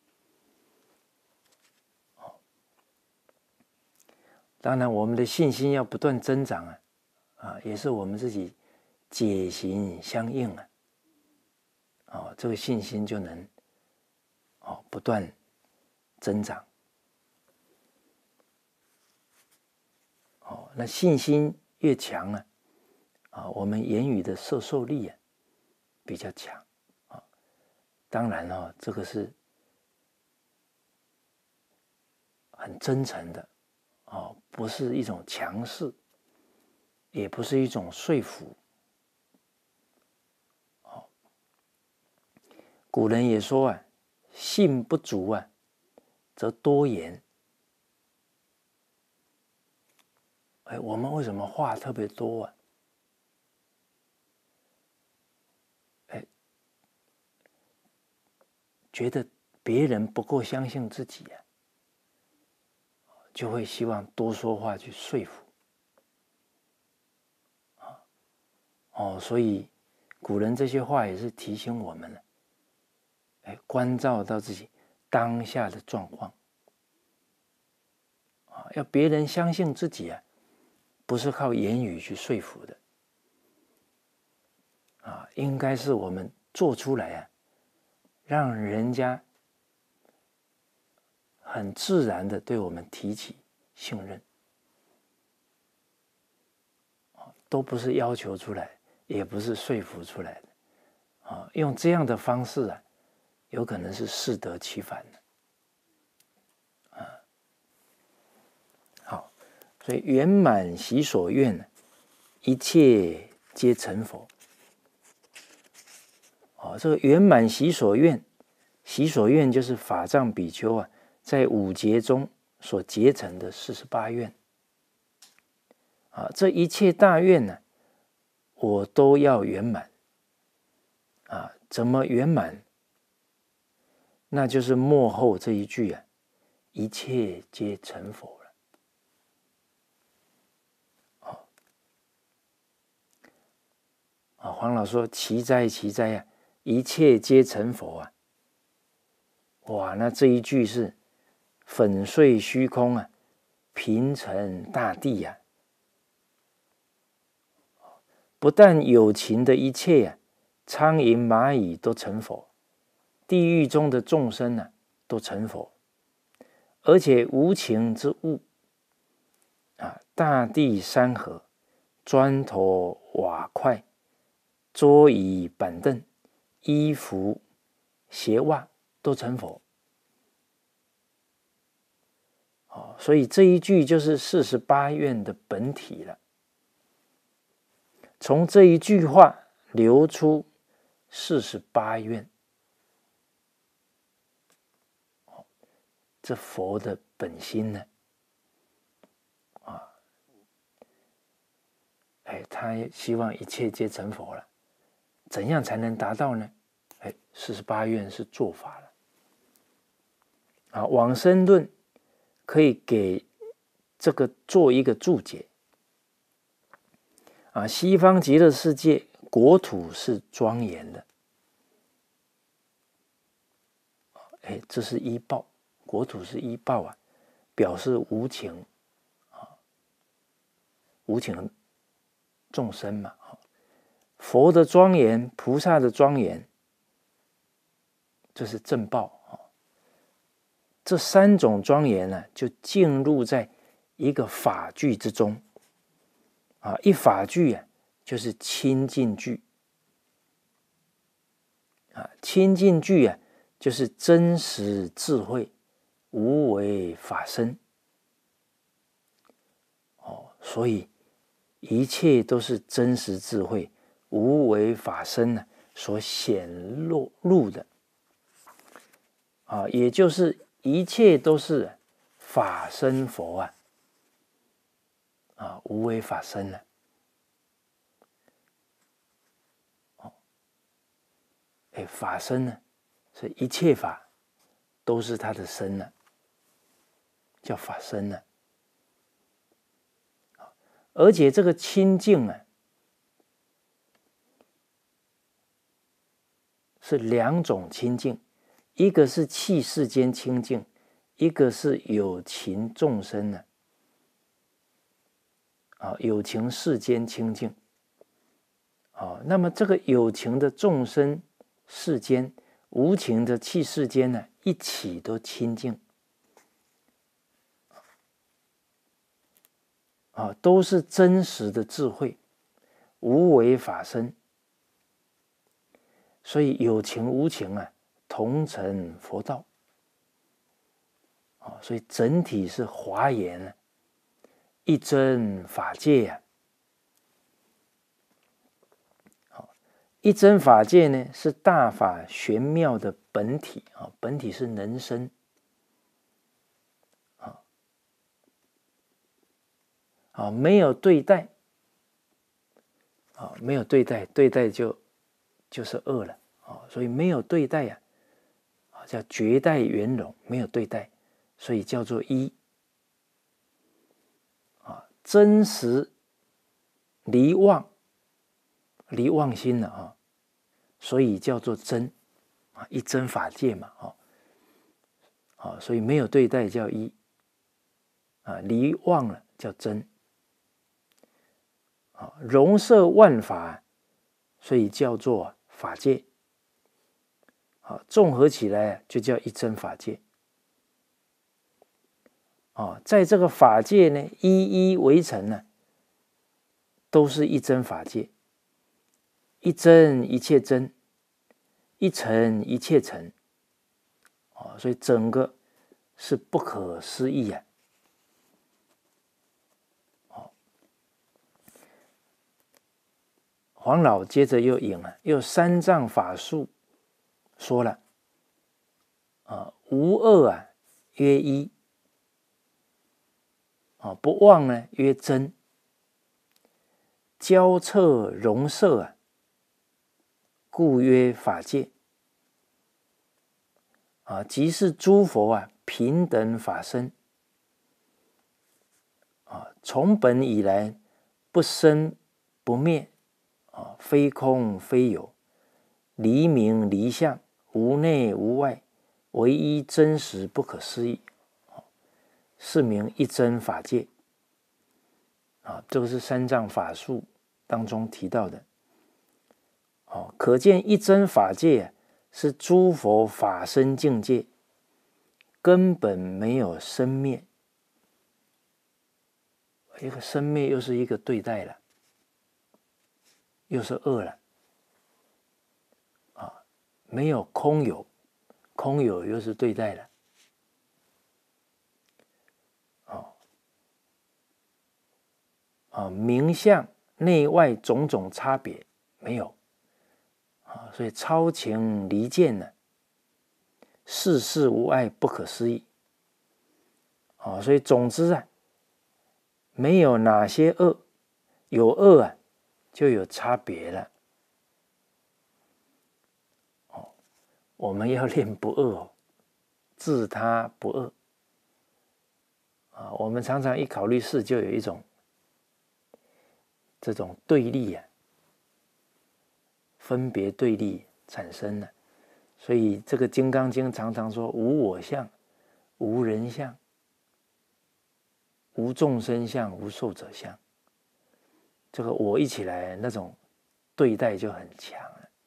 当然我们的信心要不断增长也是我们自己解行相应这个信心就能不断增长。那信心越强我们言语的摄受力比较强当然这个是很真诚的不是一种强势，也不是一种说服。古人也说信不足则多言。我们为什么话特别多觉得别人不够相信自己就会希望多说话去说服所以古人这些话也是提醒我们关照到自己当下的状况要别人相信自己不是靠言语去说服的应该是我们做出来让人家很自然的对我们提起信任都不是要求出来，也不是说服出来的用这样的方式有可能是适得其反的好，所以圆满喜所愿一切皆成佛这个圆满喜所愿，喜所愿就是法藏比丘在五劫中所结成的48愿这一切大愿呢我都要圆满怎么圆满？那就是末后这一句一切皆成佛了黄老说奇哉奇哉一切皆成佛哇，那这一句是粉碎虚空平成大地不但有情的一切苍蝇蚂蚁都成佛，地狱中的众生都成佛，而且无情之物大地山河砖头瓦块桌椅板凳衣服鞋袜都成佛所以这一句就是48愿的本体了。从这一句话流出48愿这佛的本心呢他希望一切皆成佛了，怎样才能达到呢？48愿是做法了往生论可以给这个做一个注解西方极乐世界国土是庄严的这是依报，国土是依报表示无情无情众生嘛佛的庄严菩萨的庄严这是正报这3种庄严就进入在一个法句之中一法句就是清净句清净句就是真实智慧无为法身所以一切都是真实智慧无为法身所显露的也就是一切都是法身佛无为法身法身呢是一切法都是他的身叫法身而且这个清净是2种清净，一个是器世间清净，一个是有情众生有情世间清净那么这个有情的众生世间无情的器世间一起都清净都是真实的智慧无为法身，所以有情无情同成佛道。所以整体是华严一真法界呀。一真法界呢，是大法玄妙的本体啊，本体是能生啊，没有对待啊，没有对待，对待就是恶了啊，所以没有对待呀，叫绝代圆融，没有对待，所以叫做一啊，真实离妄心了啊，所以叫做真啊，一真法界嘛所以没有对待叫一啊，离妄了叫真啊，容摄万法，所以叫做法界啊，综合起来就叫一真法界啊，在这个法界呢，一一围成呢，都是一真法界，一真一切真，一成一切成啊，所以整个是不可思议啊。黄老接着又引了，又三藏法术说了无二曰一不妄呢曰真，交彻容摄故曰法界即是诸佛平等法身从本以来不生不灭非空非有，离名离相，无内无外，唯一真实不可思议是名一真法界这个是三藏法术当中提到的可见一真法界是诸佛法身境界，根本没有生灭，一个生灭又是一个对待了，又是恶了没有空有，空有又是对待了名相内外种种差别没有所以超情离见呢，世事无碍不可思议所以总之没有哪些恶，有恶就有差别了我们要练不恶自他不恶我们常常一考虑事就有一种这种对立分别对立产生了，所以这个《金刚经》常常说无我相，无人相，无众生相，无寿者相。这个我一起来，那种对待就很强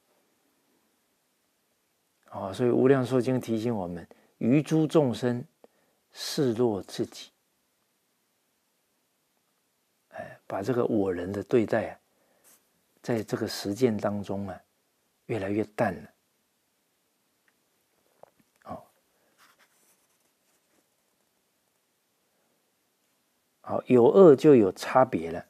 了所以《无量寿经》提醒我们，于诸众生视若自己把这个我人的对待在这个实践当中越来越淡了好，有恶就有差别了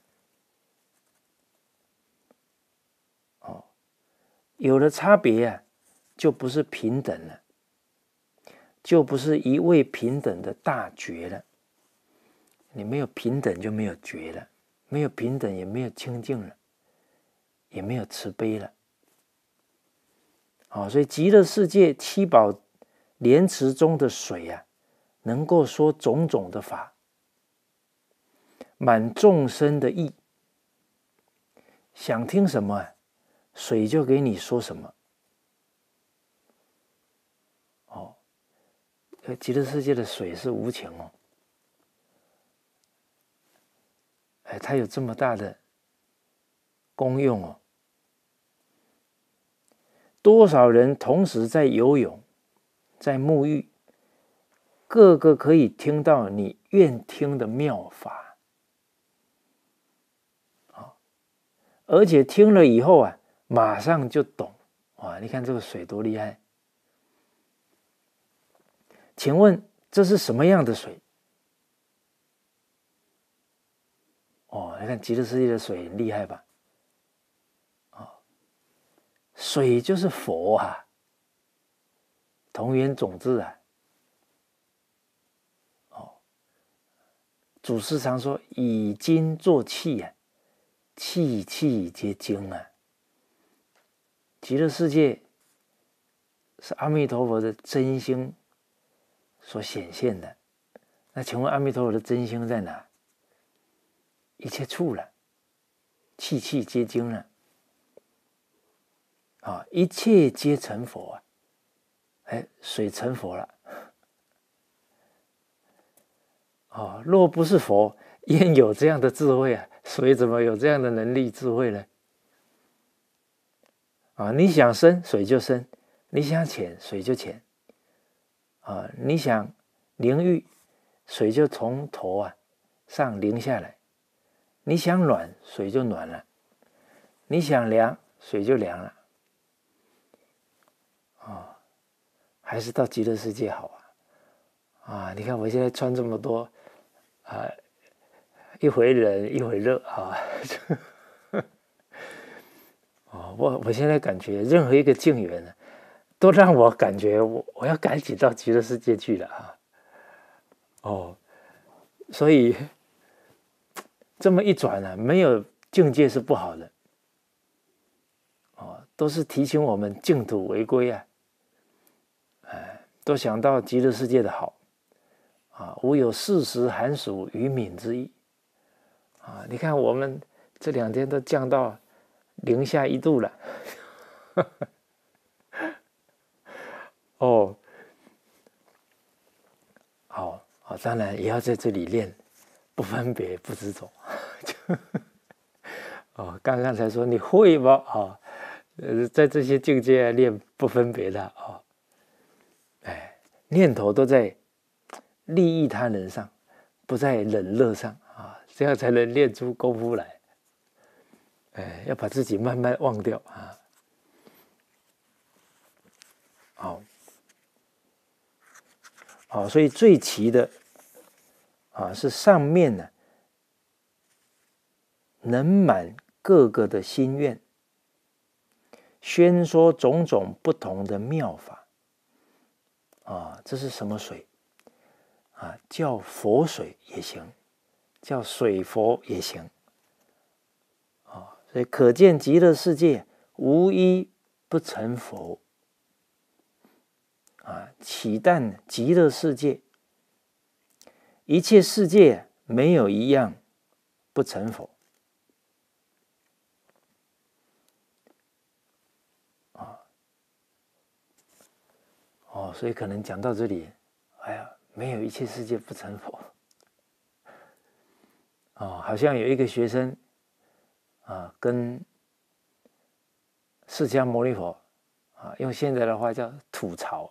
有了差别就不是平等了，就不是一味平等的大觉了。你没有平等就没有觉了，没有平等也没有清净了，也没有慈悲了所以极乐世界七宝莲池中的水能够说种种的法，满众生的意，想听什么水就给你说什么极乐世界的水是无情它有这么大的功用多少人同时在游泳，在沐浴，个个可以听到你愿听的妙法而且听了以后马上就懂你看这个水多厉害请问这是什么样的水？哦，你看极乐世界的水很厉害吧？水就是佛啊，同源种子啊。祖师常说以精作气啊，气气皆精啊。极乐世界是阿弥陀佛的真心所显现的。那请问阿弥陀佛的真心在哪？一切处了，气气皆精了。一切皆成佛啊！水成佛了。若不是佛，焉有这样的智慧啊？水怎么有这样的能力智慧呢？你想深，水就深；你想浅，水就浅。你想淋浴，水就从头上淋下来；你想暖，水就暖了；你想凉，水就凉了。还是到极乐世界好啊！你看我现在穿这么多一会冷一会热我现在感觉任何一个境缘呢，都让我感觉我要赶紧到极乐世界去了所以这么一转呢，没有境界是不好的都是提醒我们净土为归啊。都想到极乐世界的好无有40寒暑余敏之意你看我们这2天都降到零下1度了当然也要在这里练不分别不执着刚刚才说你会吗在这些境界练不分别的念头都在利益他人上，不在冷热上这样才能练出功夫来。要把自己慢慢忘掉所以最奇的是上面呢能满各个的心愿，宣说种种不同的妙法这是什么水叫佛水也行，叫水佛也行所以可见极乐世界无一不成佛岂但极乐世界，一切世界没有一样不成佛所以可能讲到这里，没有一切世界不成佛好像有一个学生跟释迦牟尼佛用现在的话叫吐槽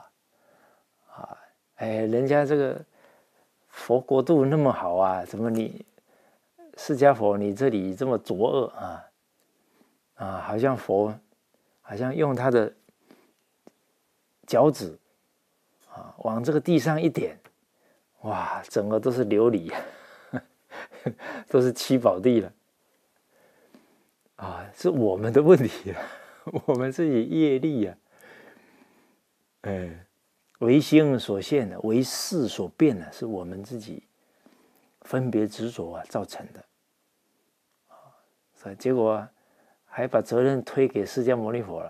人家这个佛国度那么好怎么你释迦佛你这里这么作恶好像佛好像用他的脚趾往这个地上一点，哇，整个都是琉璃都是七宝地了是我们的问题我们自己业力为心所现的，为事所变的，是我们自己分别执着造成的所以结果还把责任推给释迦牟尼佛了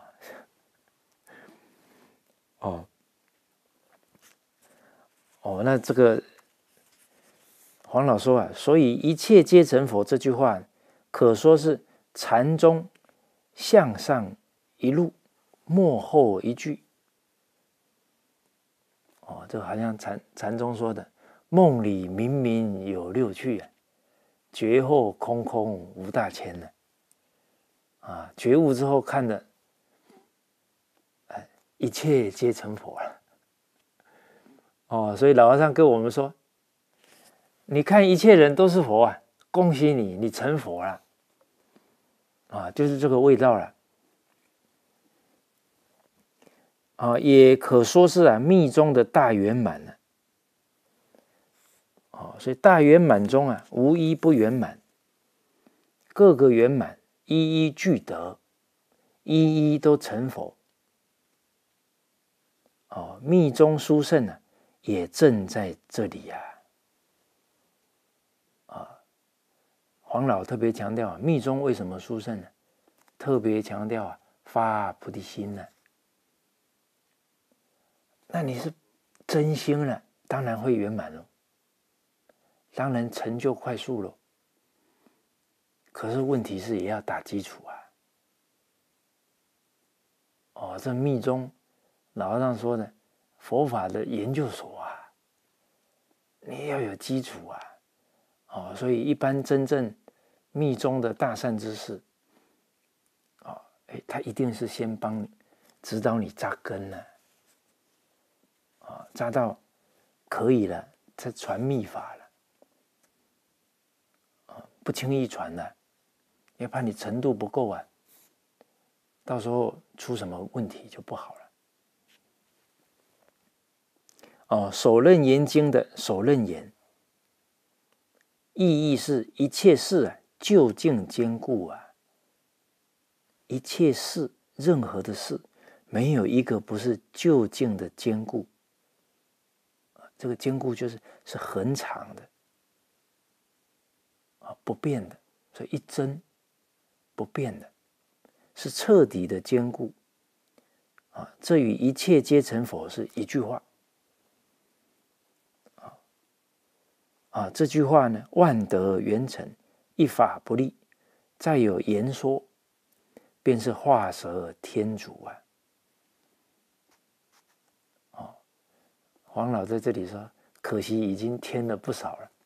那这个黄老说所以一切皆成佛这句话可说是禅宗向上一路，末后一句这好像禅宗说的梦里明明有六趣觉后空空无大千觉悟之后看的一切皆成佛了所以老和尚跟我们说，你看一切人都是佛恭喜你，你成佛了就是这个味道了也可说是密宗的大圆满了。所以大圆满中无一不圆满，各个圆满一一具得，一一都成佛。密宗殊胜也正在这里黄老特别强调密宗为什么殊胜呢？特别强调发菩提心呢。那你是真心了，当然会圆满了，当然成就快速了。可是问题是也要打基础这密宗老和尚说的佛法的研究所你也要有基础所以一般真正密宗的大善之士他一定是先帮你指导你扎根了扎到可以了，再传密法了不轻易传了，也怕你程度不够到时候出什么问题就不好了。首楞严经的首楞严意义是一切事究竟坚固一切事，任何的事没有一个不是究竟的坚固。这个坚固就是恒常的不变的，所以一真不变的，是彻底的坚固这与一切皆成佛是一句话这句话呢，万德圆成，一法不立，再有言说，便是化蛇天竺黄老在这里说，可惜已经添了不少了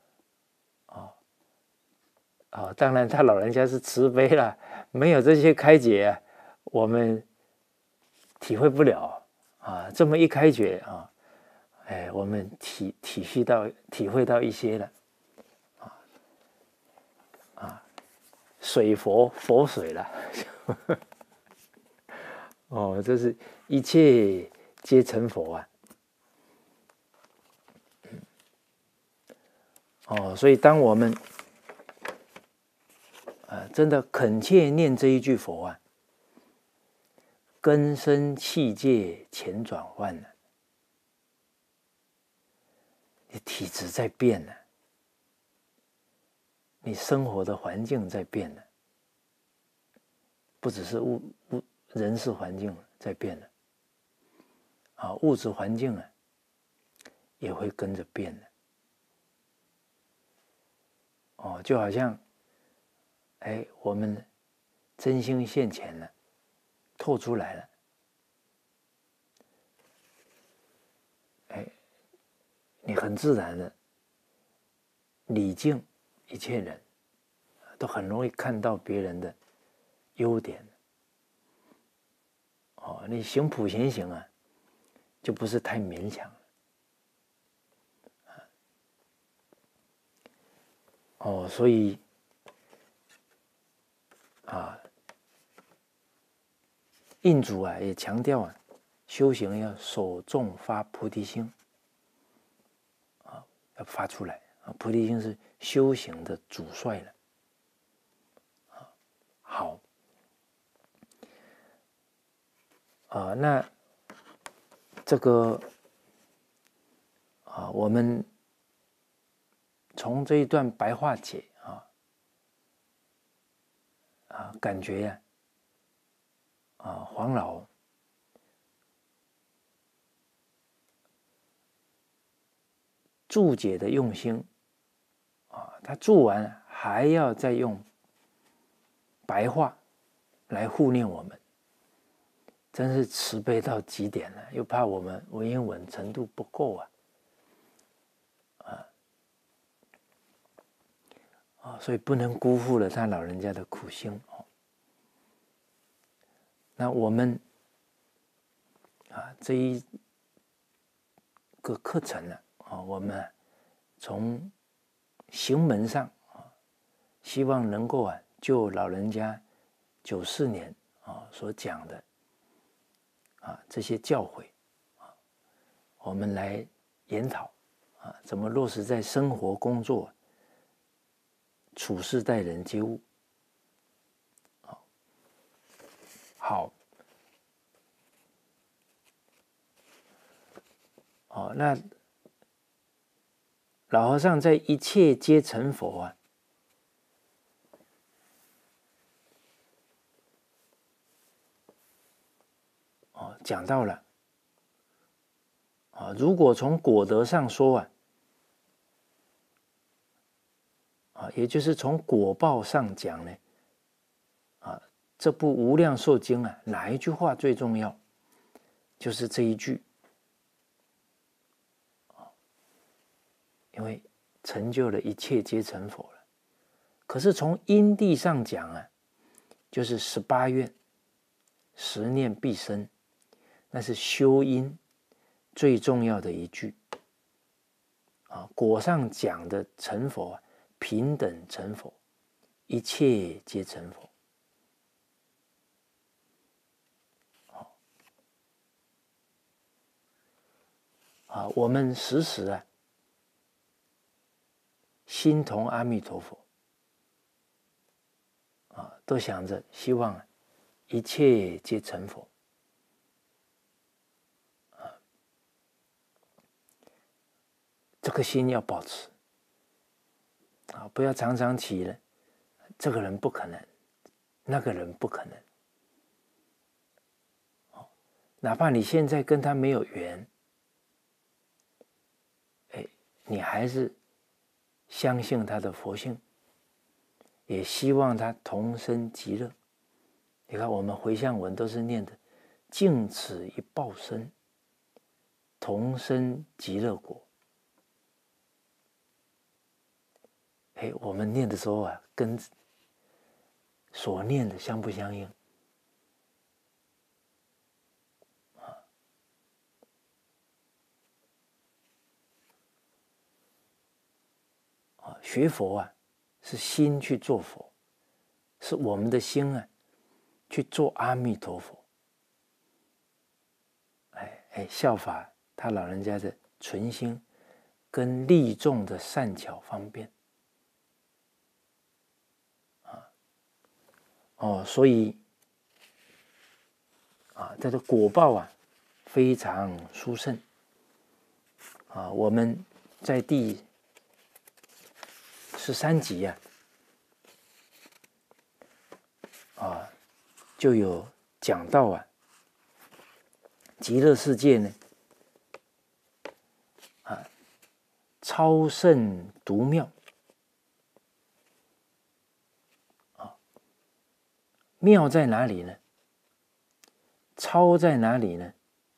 当然他老人家是慈悲了，没有这些开解我们体会不了这么一开解我们体会到一些了水佛水了这是一切皆成佛所以当我们真的恳切念这一句佛根生器界前转换你体质在变你生活的环境在变不只是人事环境在变物质环境也会跟着变就好像我们真心现前了，透出来了你很自然的礼敬一切人，都很容易看到别人的优点你行普贤行就不是太勉强所以印祖也强调修行要首重发菩提心要发出来菩提心是修行的主帅了好那这个我们从这一段白话解感觉黄老注解的用心他注完还要再用白话来护念我们，真是慈悲到极点了，又怕我们文言文程度不够所以不能辜负了他老人家的苦心那我们这一个课程呢我们从行门上希望能够就老人家94年所讲的这些教诲我们来研讨怎么落实在生活、工作、处事、待人接物。好，那老和尚在《一切皆成佛》讲到了如果从果德上说也就是从果报上讲呢，这部《无量寿经》哪一句话最重要？就是这一句，因为成就了一切皆成佛了。可是从因地上讲就是18愿，10念必生，那是修因最重要的一句。果上讲的成佛平等成佛，一切皆成佛。我们时时心同阿弥陀佛都想着希望一切皆成佛这颗心要保持不要常常起了这个人不可能，那个人不可能哪怕你现在跟他没有缘，你还是相信他的佛性，也希望他同生极乐。你看我们回向文都是念的尽此一报身，同生极乐国。我们念的时候跟所念的相不相应？学佛是心去做佛，是我们的心去做阿弥陀佛。效法他老人家的存心跟利众的善巧方便所以这个果报非常殊胜我们在第13集就有讲到极乐世界呢超胜独妙妙在哪里呢？超在哪里呢？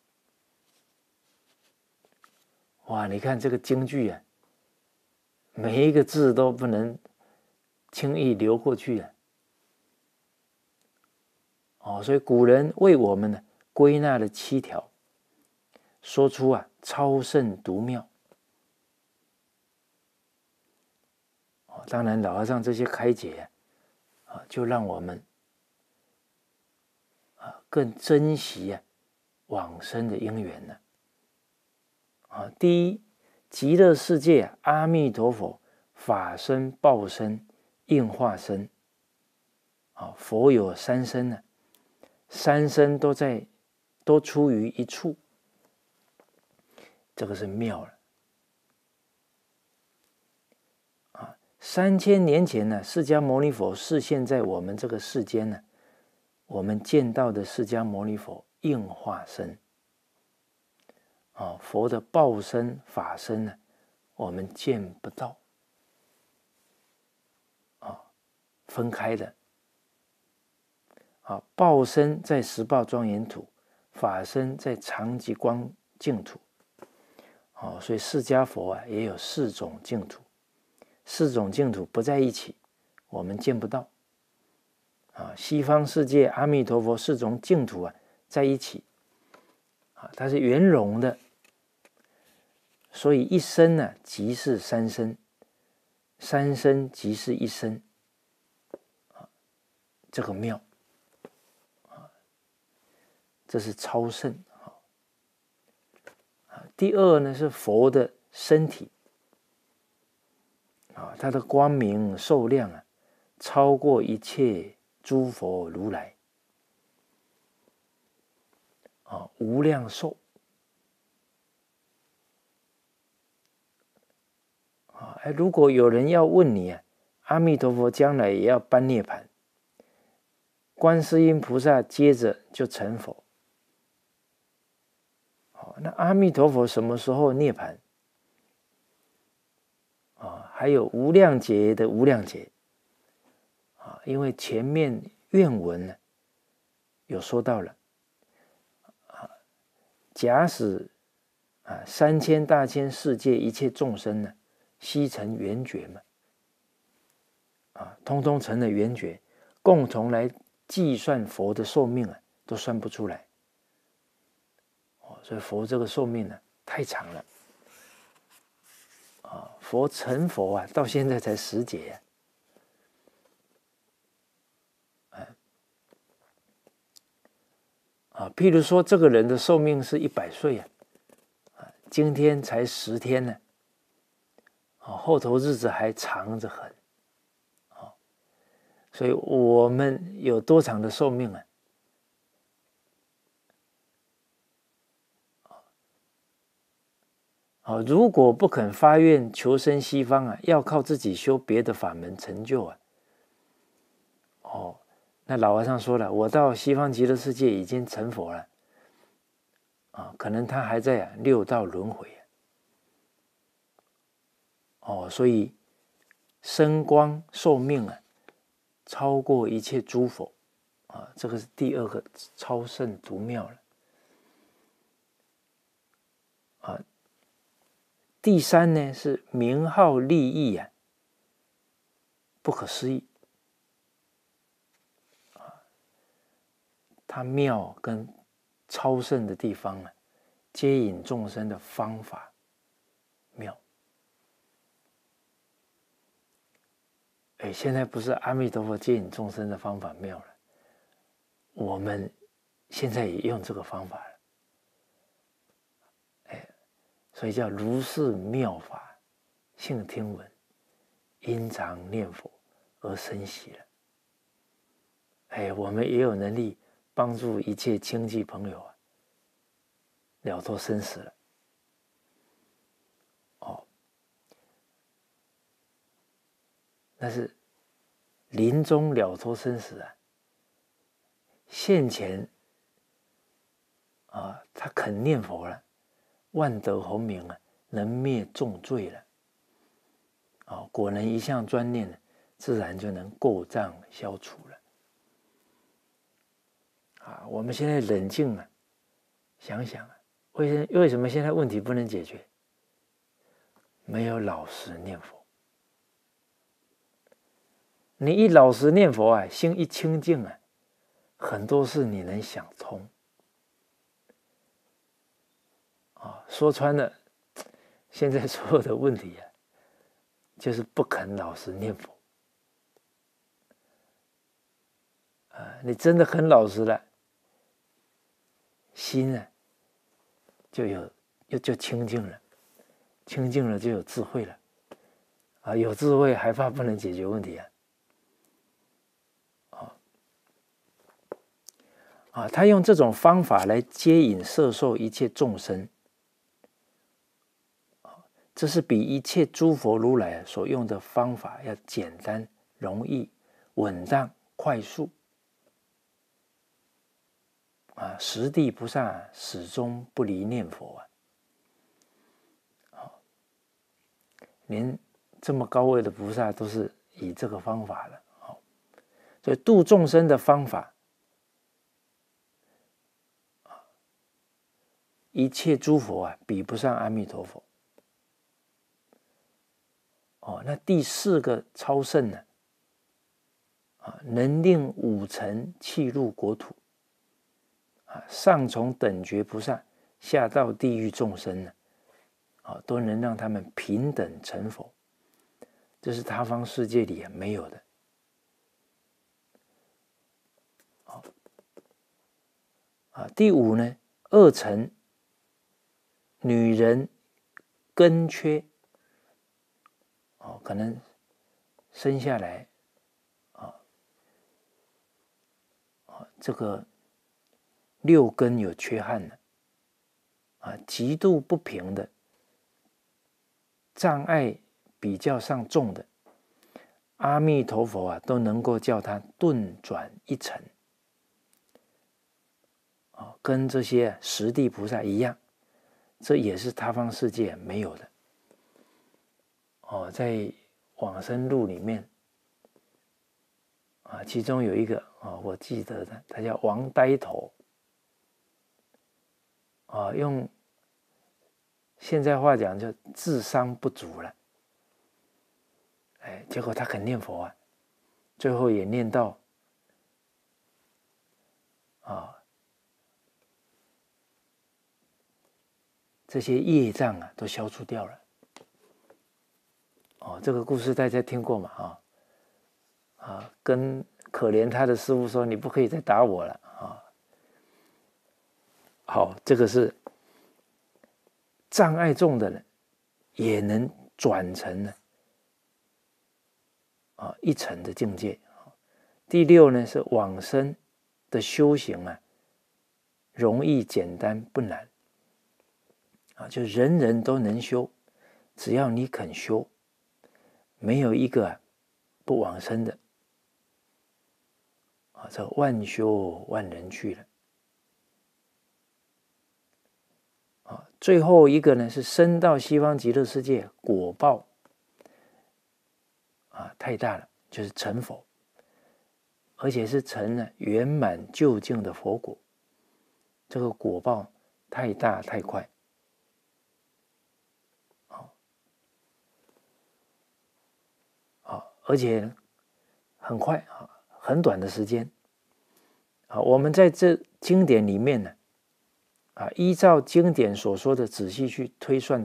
哇，你看这个京剧每一个字都不能轻易流过去所以古人为我们呢归纳了7条，说出超胜独妙当然老和尚这些开解就让我们更珍惜往生的因缘了第一，极乐世界阿弥陀佛法身、报身、应化身佛有3身呢，3身都出于一处，这个是妙了3000年前呢，释迦牟尼佛示现在我们这个世间呢，我们见到的释迦牟尼佛应化身佛的报身、法身呢，我们见不到分开的报身在十报庄严土，法身在常寂光净土所以释迦佛也有4种净土，4种净土不在一起，我们见不到西方世界阿弥陀佛4种净土在一起它是圆融的，所以一身呢即是3身，3身即是一身这个妙这是超胜。第二呢是佛的身体，它的光明寿量超过一切诸佛如来，无量寿。如果有人要问你阿弥陀佛将来也要般涅槃，观世音菩萨接着就成佛，那阿弥陀佛什么时候涅槃？还有无量劫的无量劫，因为前面愿文呢有说到了，假使3000大千世界一切众生呢，悉成圆觉嘛，通通成了圆觉，共同来计算佛的寿命都算不出来。所以佛这个寿命太长了。佛成佛到现在才10劫譬如说这个人的寿命是100岁今天才10天呢，后头日子还长着很。所以我们有多长的寿命如果不肯发愿求生西方要靠自己修别的法门成就那老和尚说了，我到西方极乐世界已经成佛了可能他还在6道轮回所以身光寿命超过一切诸佛这个是第2个超胜独妙了第3呢是名号利益不可思议它妙跟超胜的地方接引众生的方法妙。现在不是阿弥陀佛接引众生的方法妙了，我们现在也用这个方法了。所以叫如是妙法，性听闻，因常念佛而生喜了。我们也有能力帮助一切亲戚朋友了脱生死了。那是临终了脱生死现前他肯念佛了，万德洪名能灭重罪了。果能一向专念自然就能垢障消除了。我们现在冷静想想为什么现在问题不能解决？没有老实念佛。你一老实念佛心一清净很多事你能想通说穿了，现在所有的问题就是不肯老实念佛你真的很老实了，心就清净了，清净了就有智慧了有智慧还怕不能解决问题他用这种方法来接引摄受一切众生这是比一切诸佛如来所用的方法要简单、容易、稳当、快速十地菩萨始终不离念佛连这么高位的菩萨都是以这个方法了所以度众生的方法一切诸佛比不上阿弥陀佛那第4个超胜呢能令5尘弃入国土上从等觉菩萨下到地狱众生呢都能让他们平等成佛，这是他方世界里没有的第五呢，二乘女人根缺，可能生下来这个六根有缺憾的极度不平的障碍比较上重的，阿弥陀佛都能够叫他顿转一尘，跟这些十地菩萨一样，这也是他方世界没有的。在往生录里面其中有一个我记得的，他叫王呆头用现在话讲就智商不足了，结果他肯念佛最后也念到这些业障都消除掉了。这个故事大家听过嘛？跟可怜他的师父说：“你不可以再打我了好，这个是障碍重的人也能转成呢一层的境界。第六呢是往生的修行容易简单不难就人人都能修，只要你肯修，没有一个不往生的这万修万人去了。最后一个呢是升到西方极乐世界，果报太大了，就是成佛，而且是成了圆满究竟的佛果，这个果报太大太快而且很快很短的时间我们在这经典里面呢依照经典所说的仔细去推算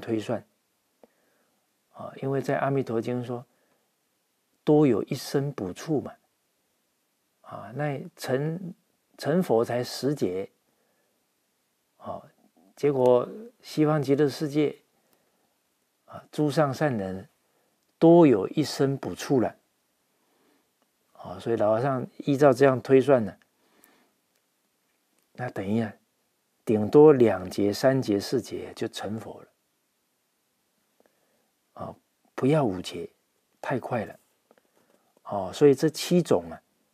因为在阿弥陀经说多有一生补处嘛那成佛才10劫结果西方极乐世界诸上善人多有一生补处了所以老和尚依照这样推算呢，那等于顶多2劫、3劫、4劫就成佛了不要5劫，太快了所以这7种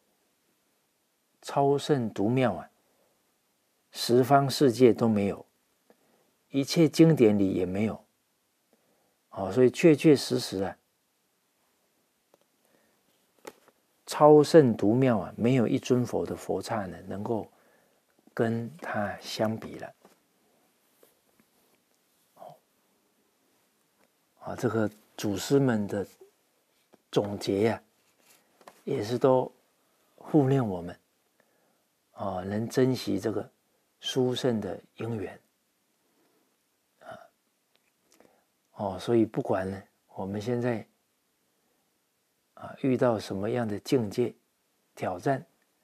超胜独妙十方世界都没有，一切经典里也没有所以确确实实超胜独妙没有一尊佛的佛刹呢能够跟它相比了这个祖师们的总结也是都护念我们能珍惜这个殊胜的因缘所以不管呢我们现在遇到什么样的境界挑战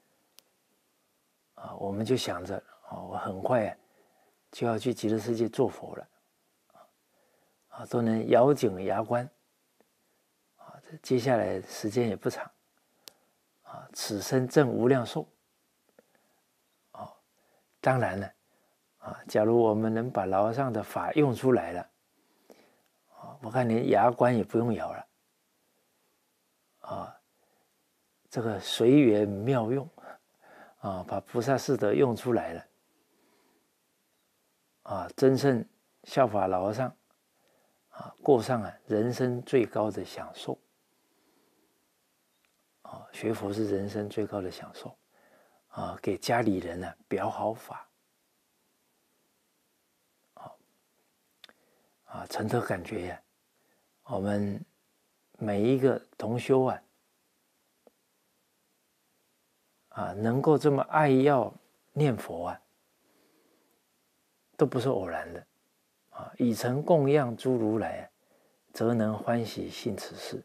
我们就想着我很快就要去极乐世界做佛了都能咬紧牙关接下来时间也不长此生证无量寿当然了假如我们能把老和尚的法用出来了我看连牙关也不用咬了这个随缘妙用把菩萨四德用出来了真正效法老和尚过上人生最高的享受学佛是人生最高的享受给家里人表好法诚特感觉我们每一个同修能够这么爱要念佛都不是偶然的以诚供养诸如来则能欢喜信此事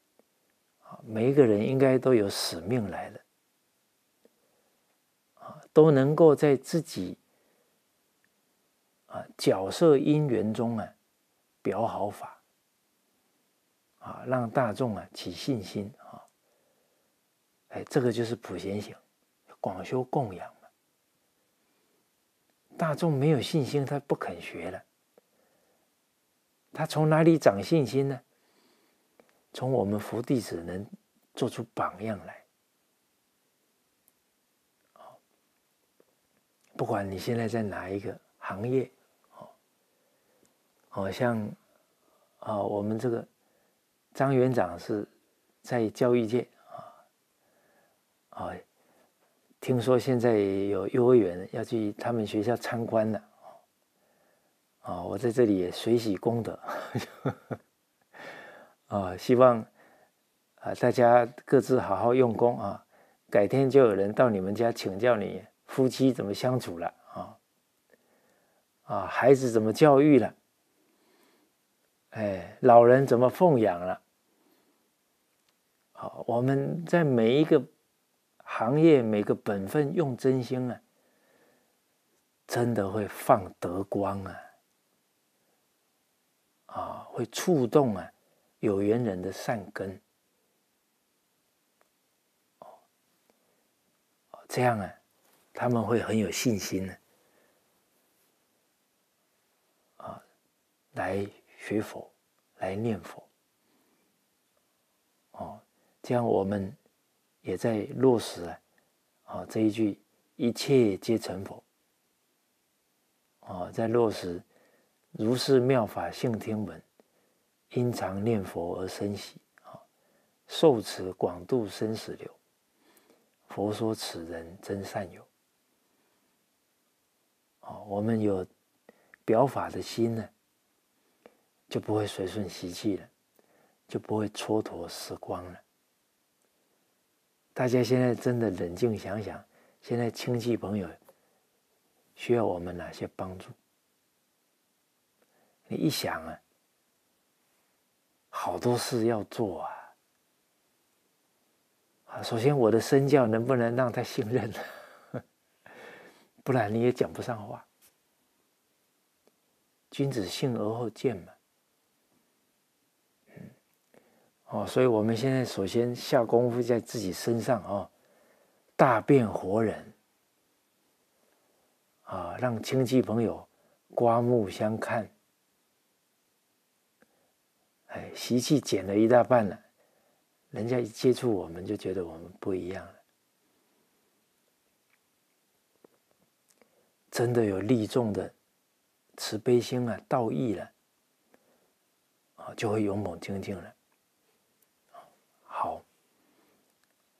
每一个人应该都有使命来的都能够在自己角色因缘中表好法让大众起信心这个就是普贤行，广修供养嘛。大众没有信心，他不肯学了，他从哪里长信心呢？从我们佛弟子能做出榜样来。不管你现在在哪一个行业，像我们这个张园长是在教育界听说现在有幼儿园要去他们学校参观了我在这里也随喜功德希望大家各自好好用功改天就有人到你们家请教你夫妻怎么相处了孩子怎么教育了，老人怎么奉养了。我们在每一个行业每个本分用真心真的会放德光会触动有缘人的善根这样他们会很有信心来学佛，来念佛这样我们也在落实这一句一切皆成佛在落实如是妙法性听闻，因常念佛而生喜受持广度生死流，佛说此人真善友我们有表法的心呢，就不会随顺习气了，就不会蹉跎时光了。大家现在真的冷静想想，现在亲戚朋友需要我们哪些帮助？你一想好多事要做首先我的身教能不能让他信任不然你也讲不上话。君子信而后见嘛所以我们现在首先下功夫在自己身上大变活人让亲戚朋友刮目相看习气减了一大半了，人家一接触我们就觉得我们不一样了，真的有利众的慈悲心道义了就会勇猛精进了。好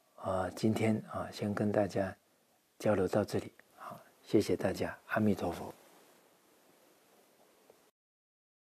今天先跟大家交流到这里，好，谢谢大家，阿弥陀佛。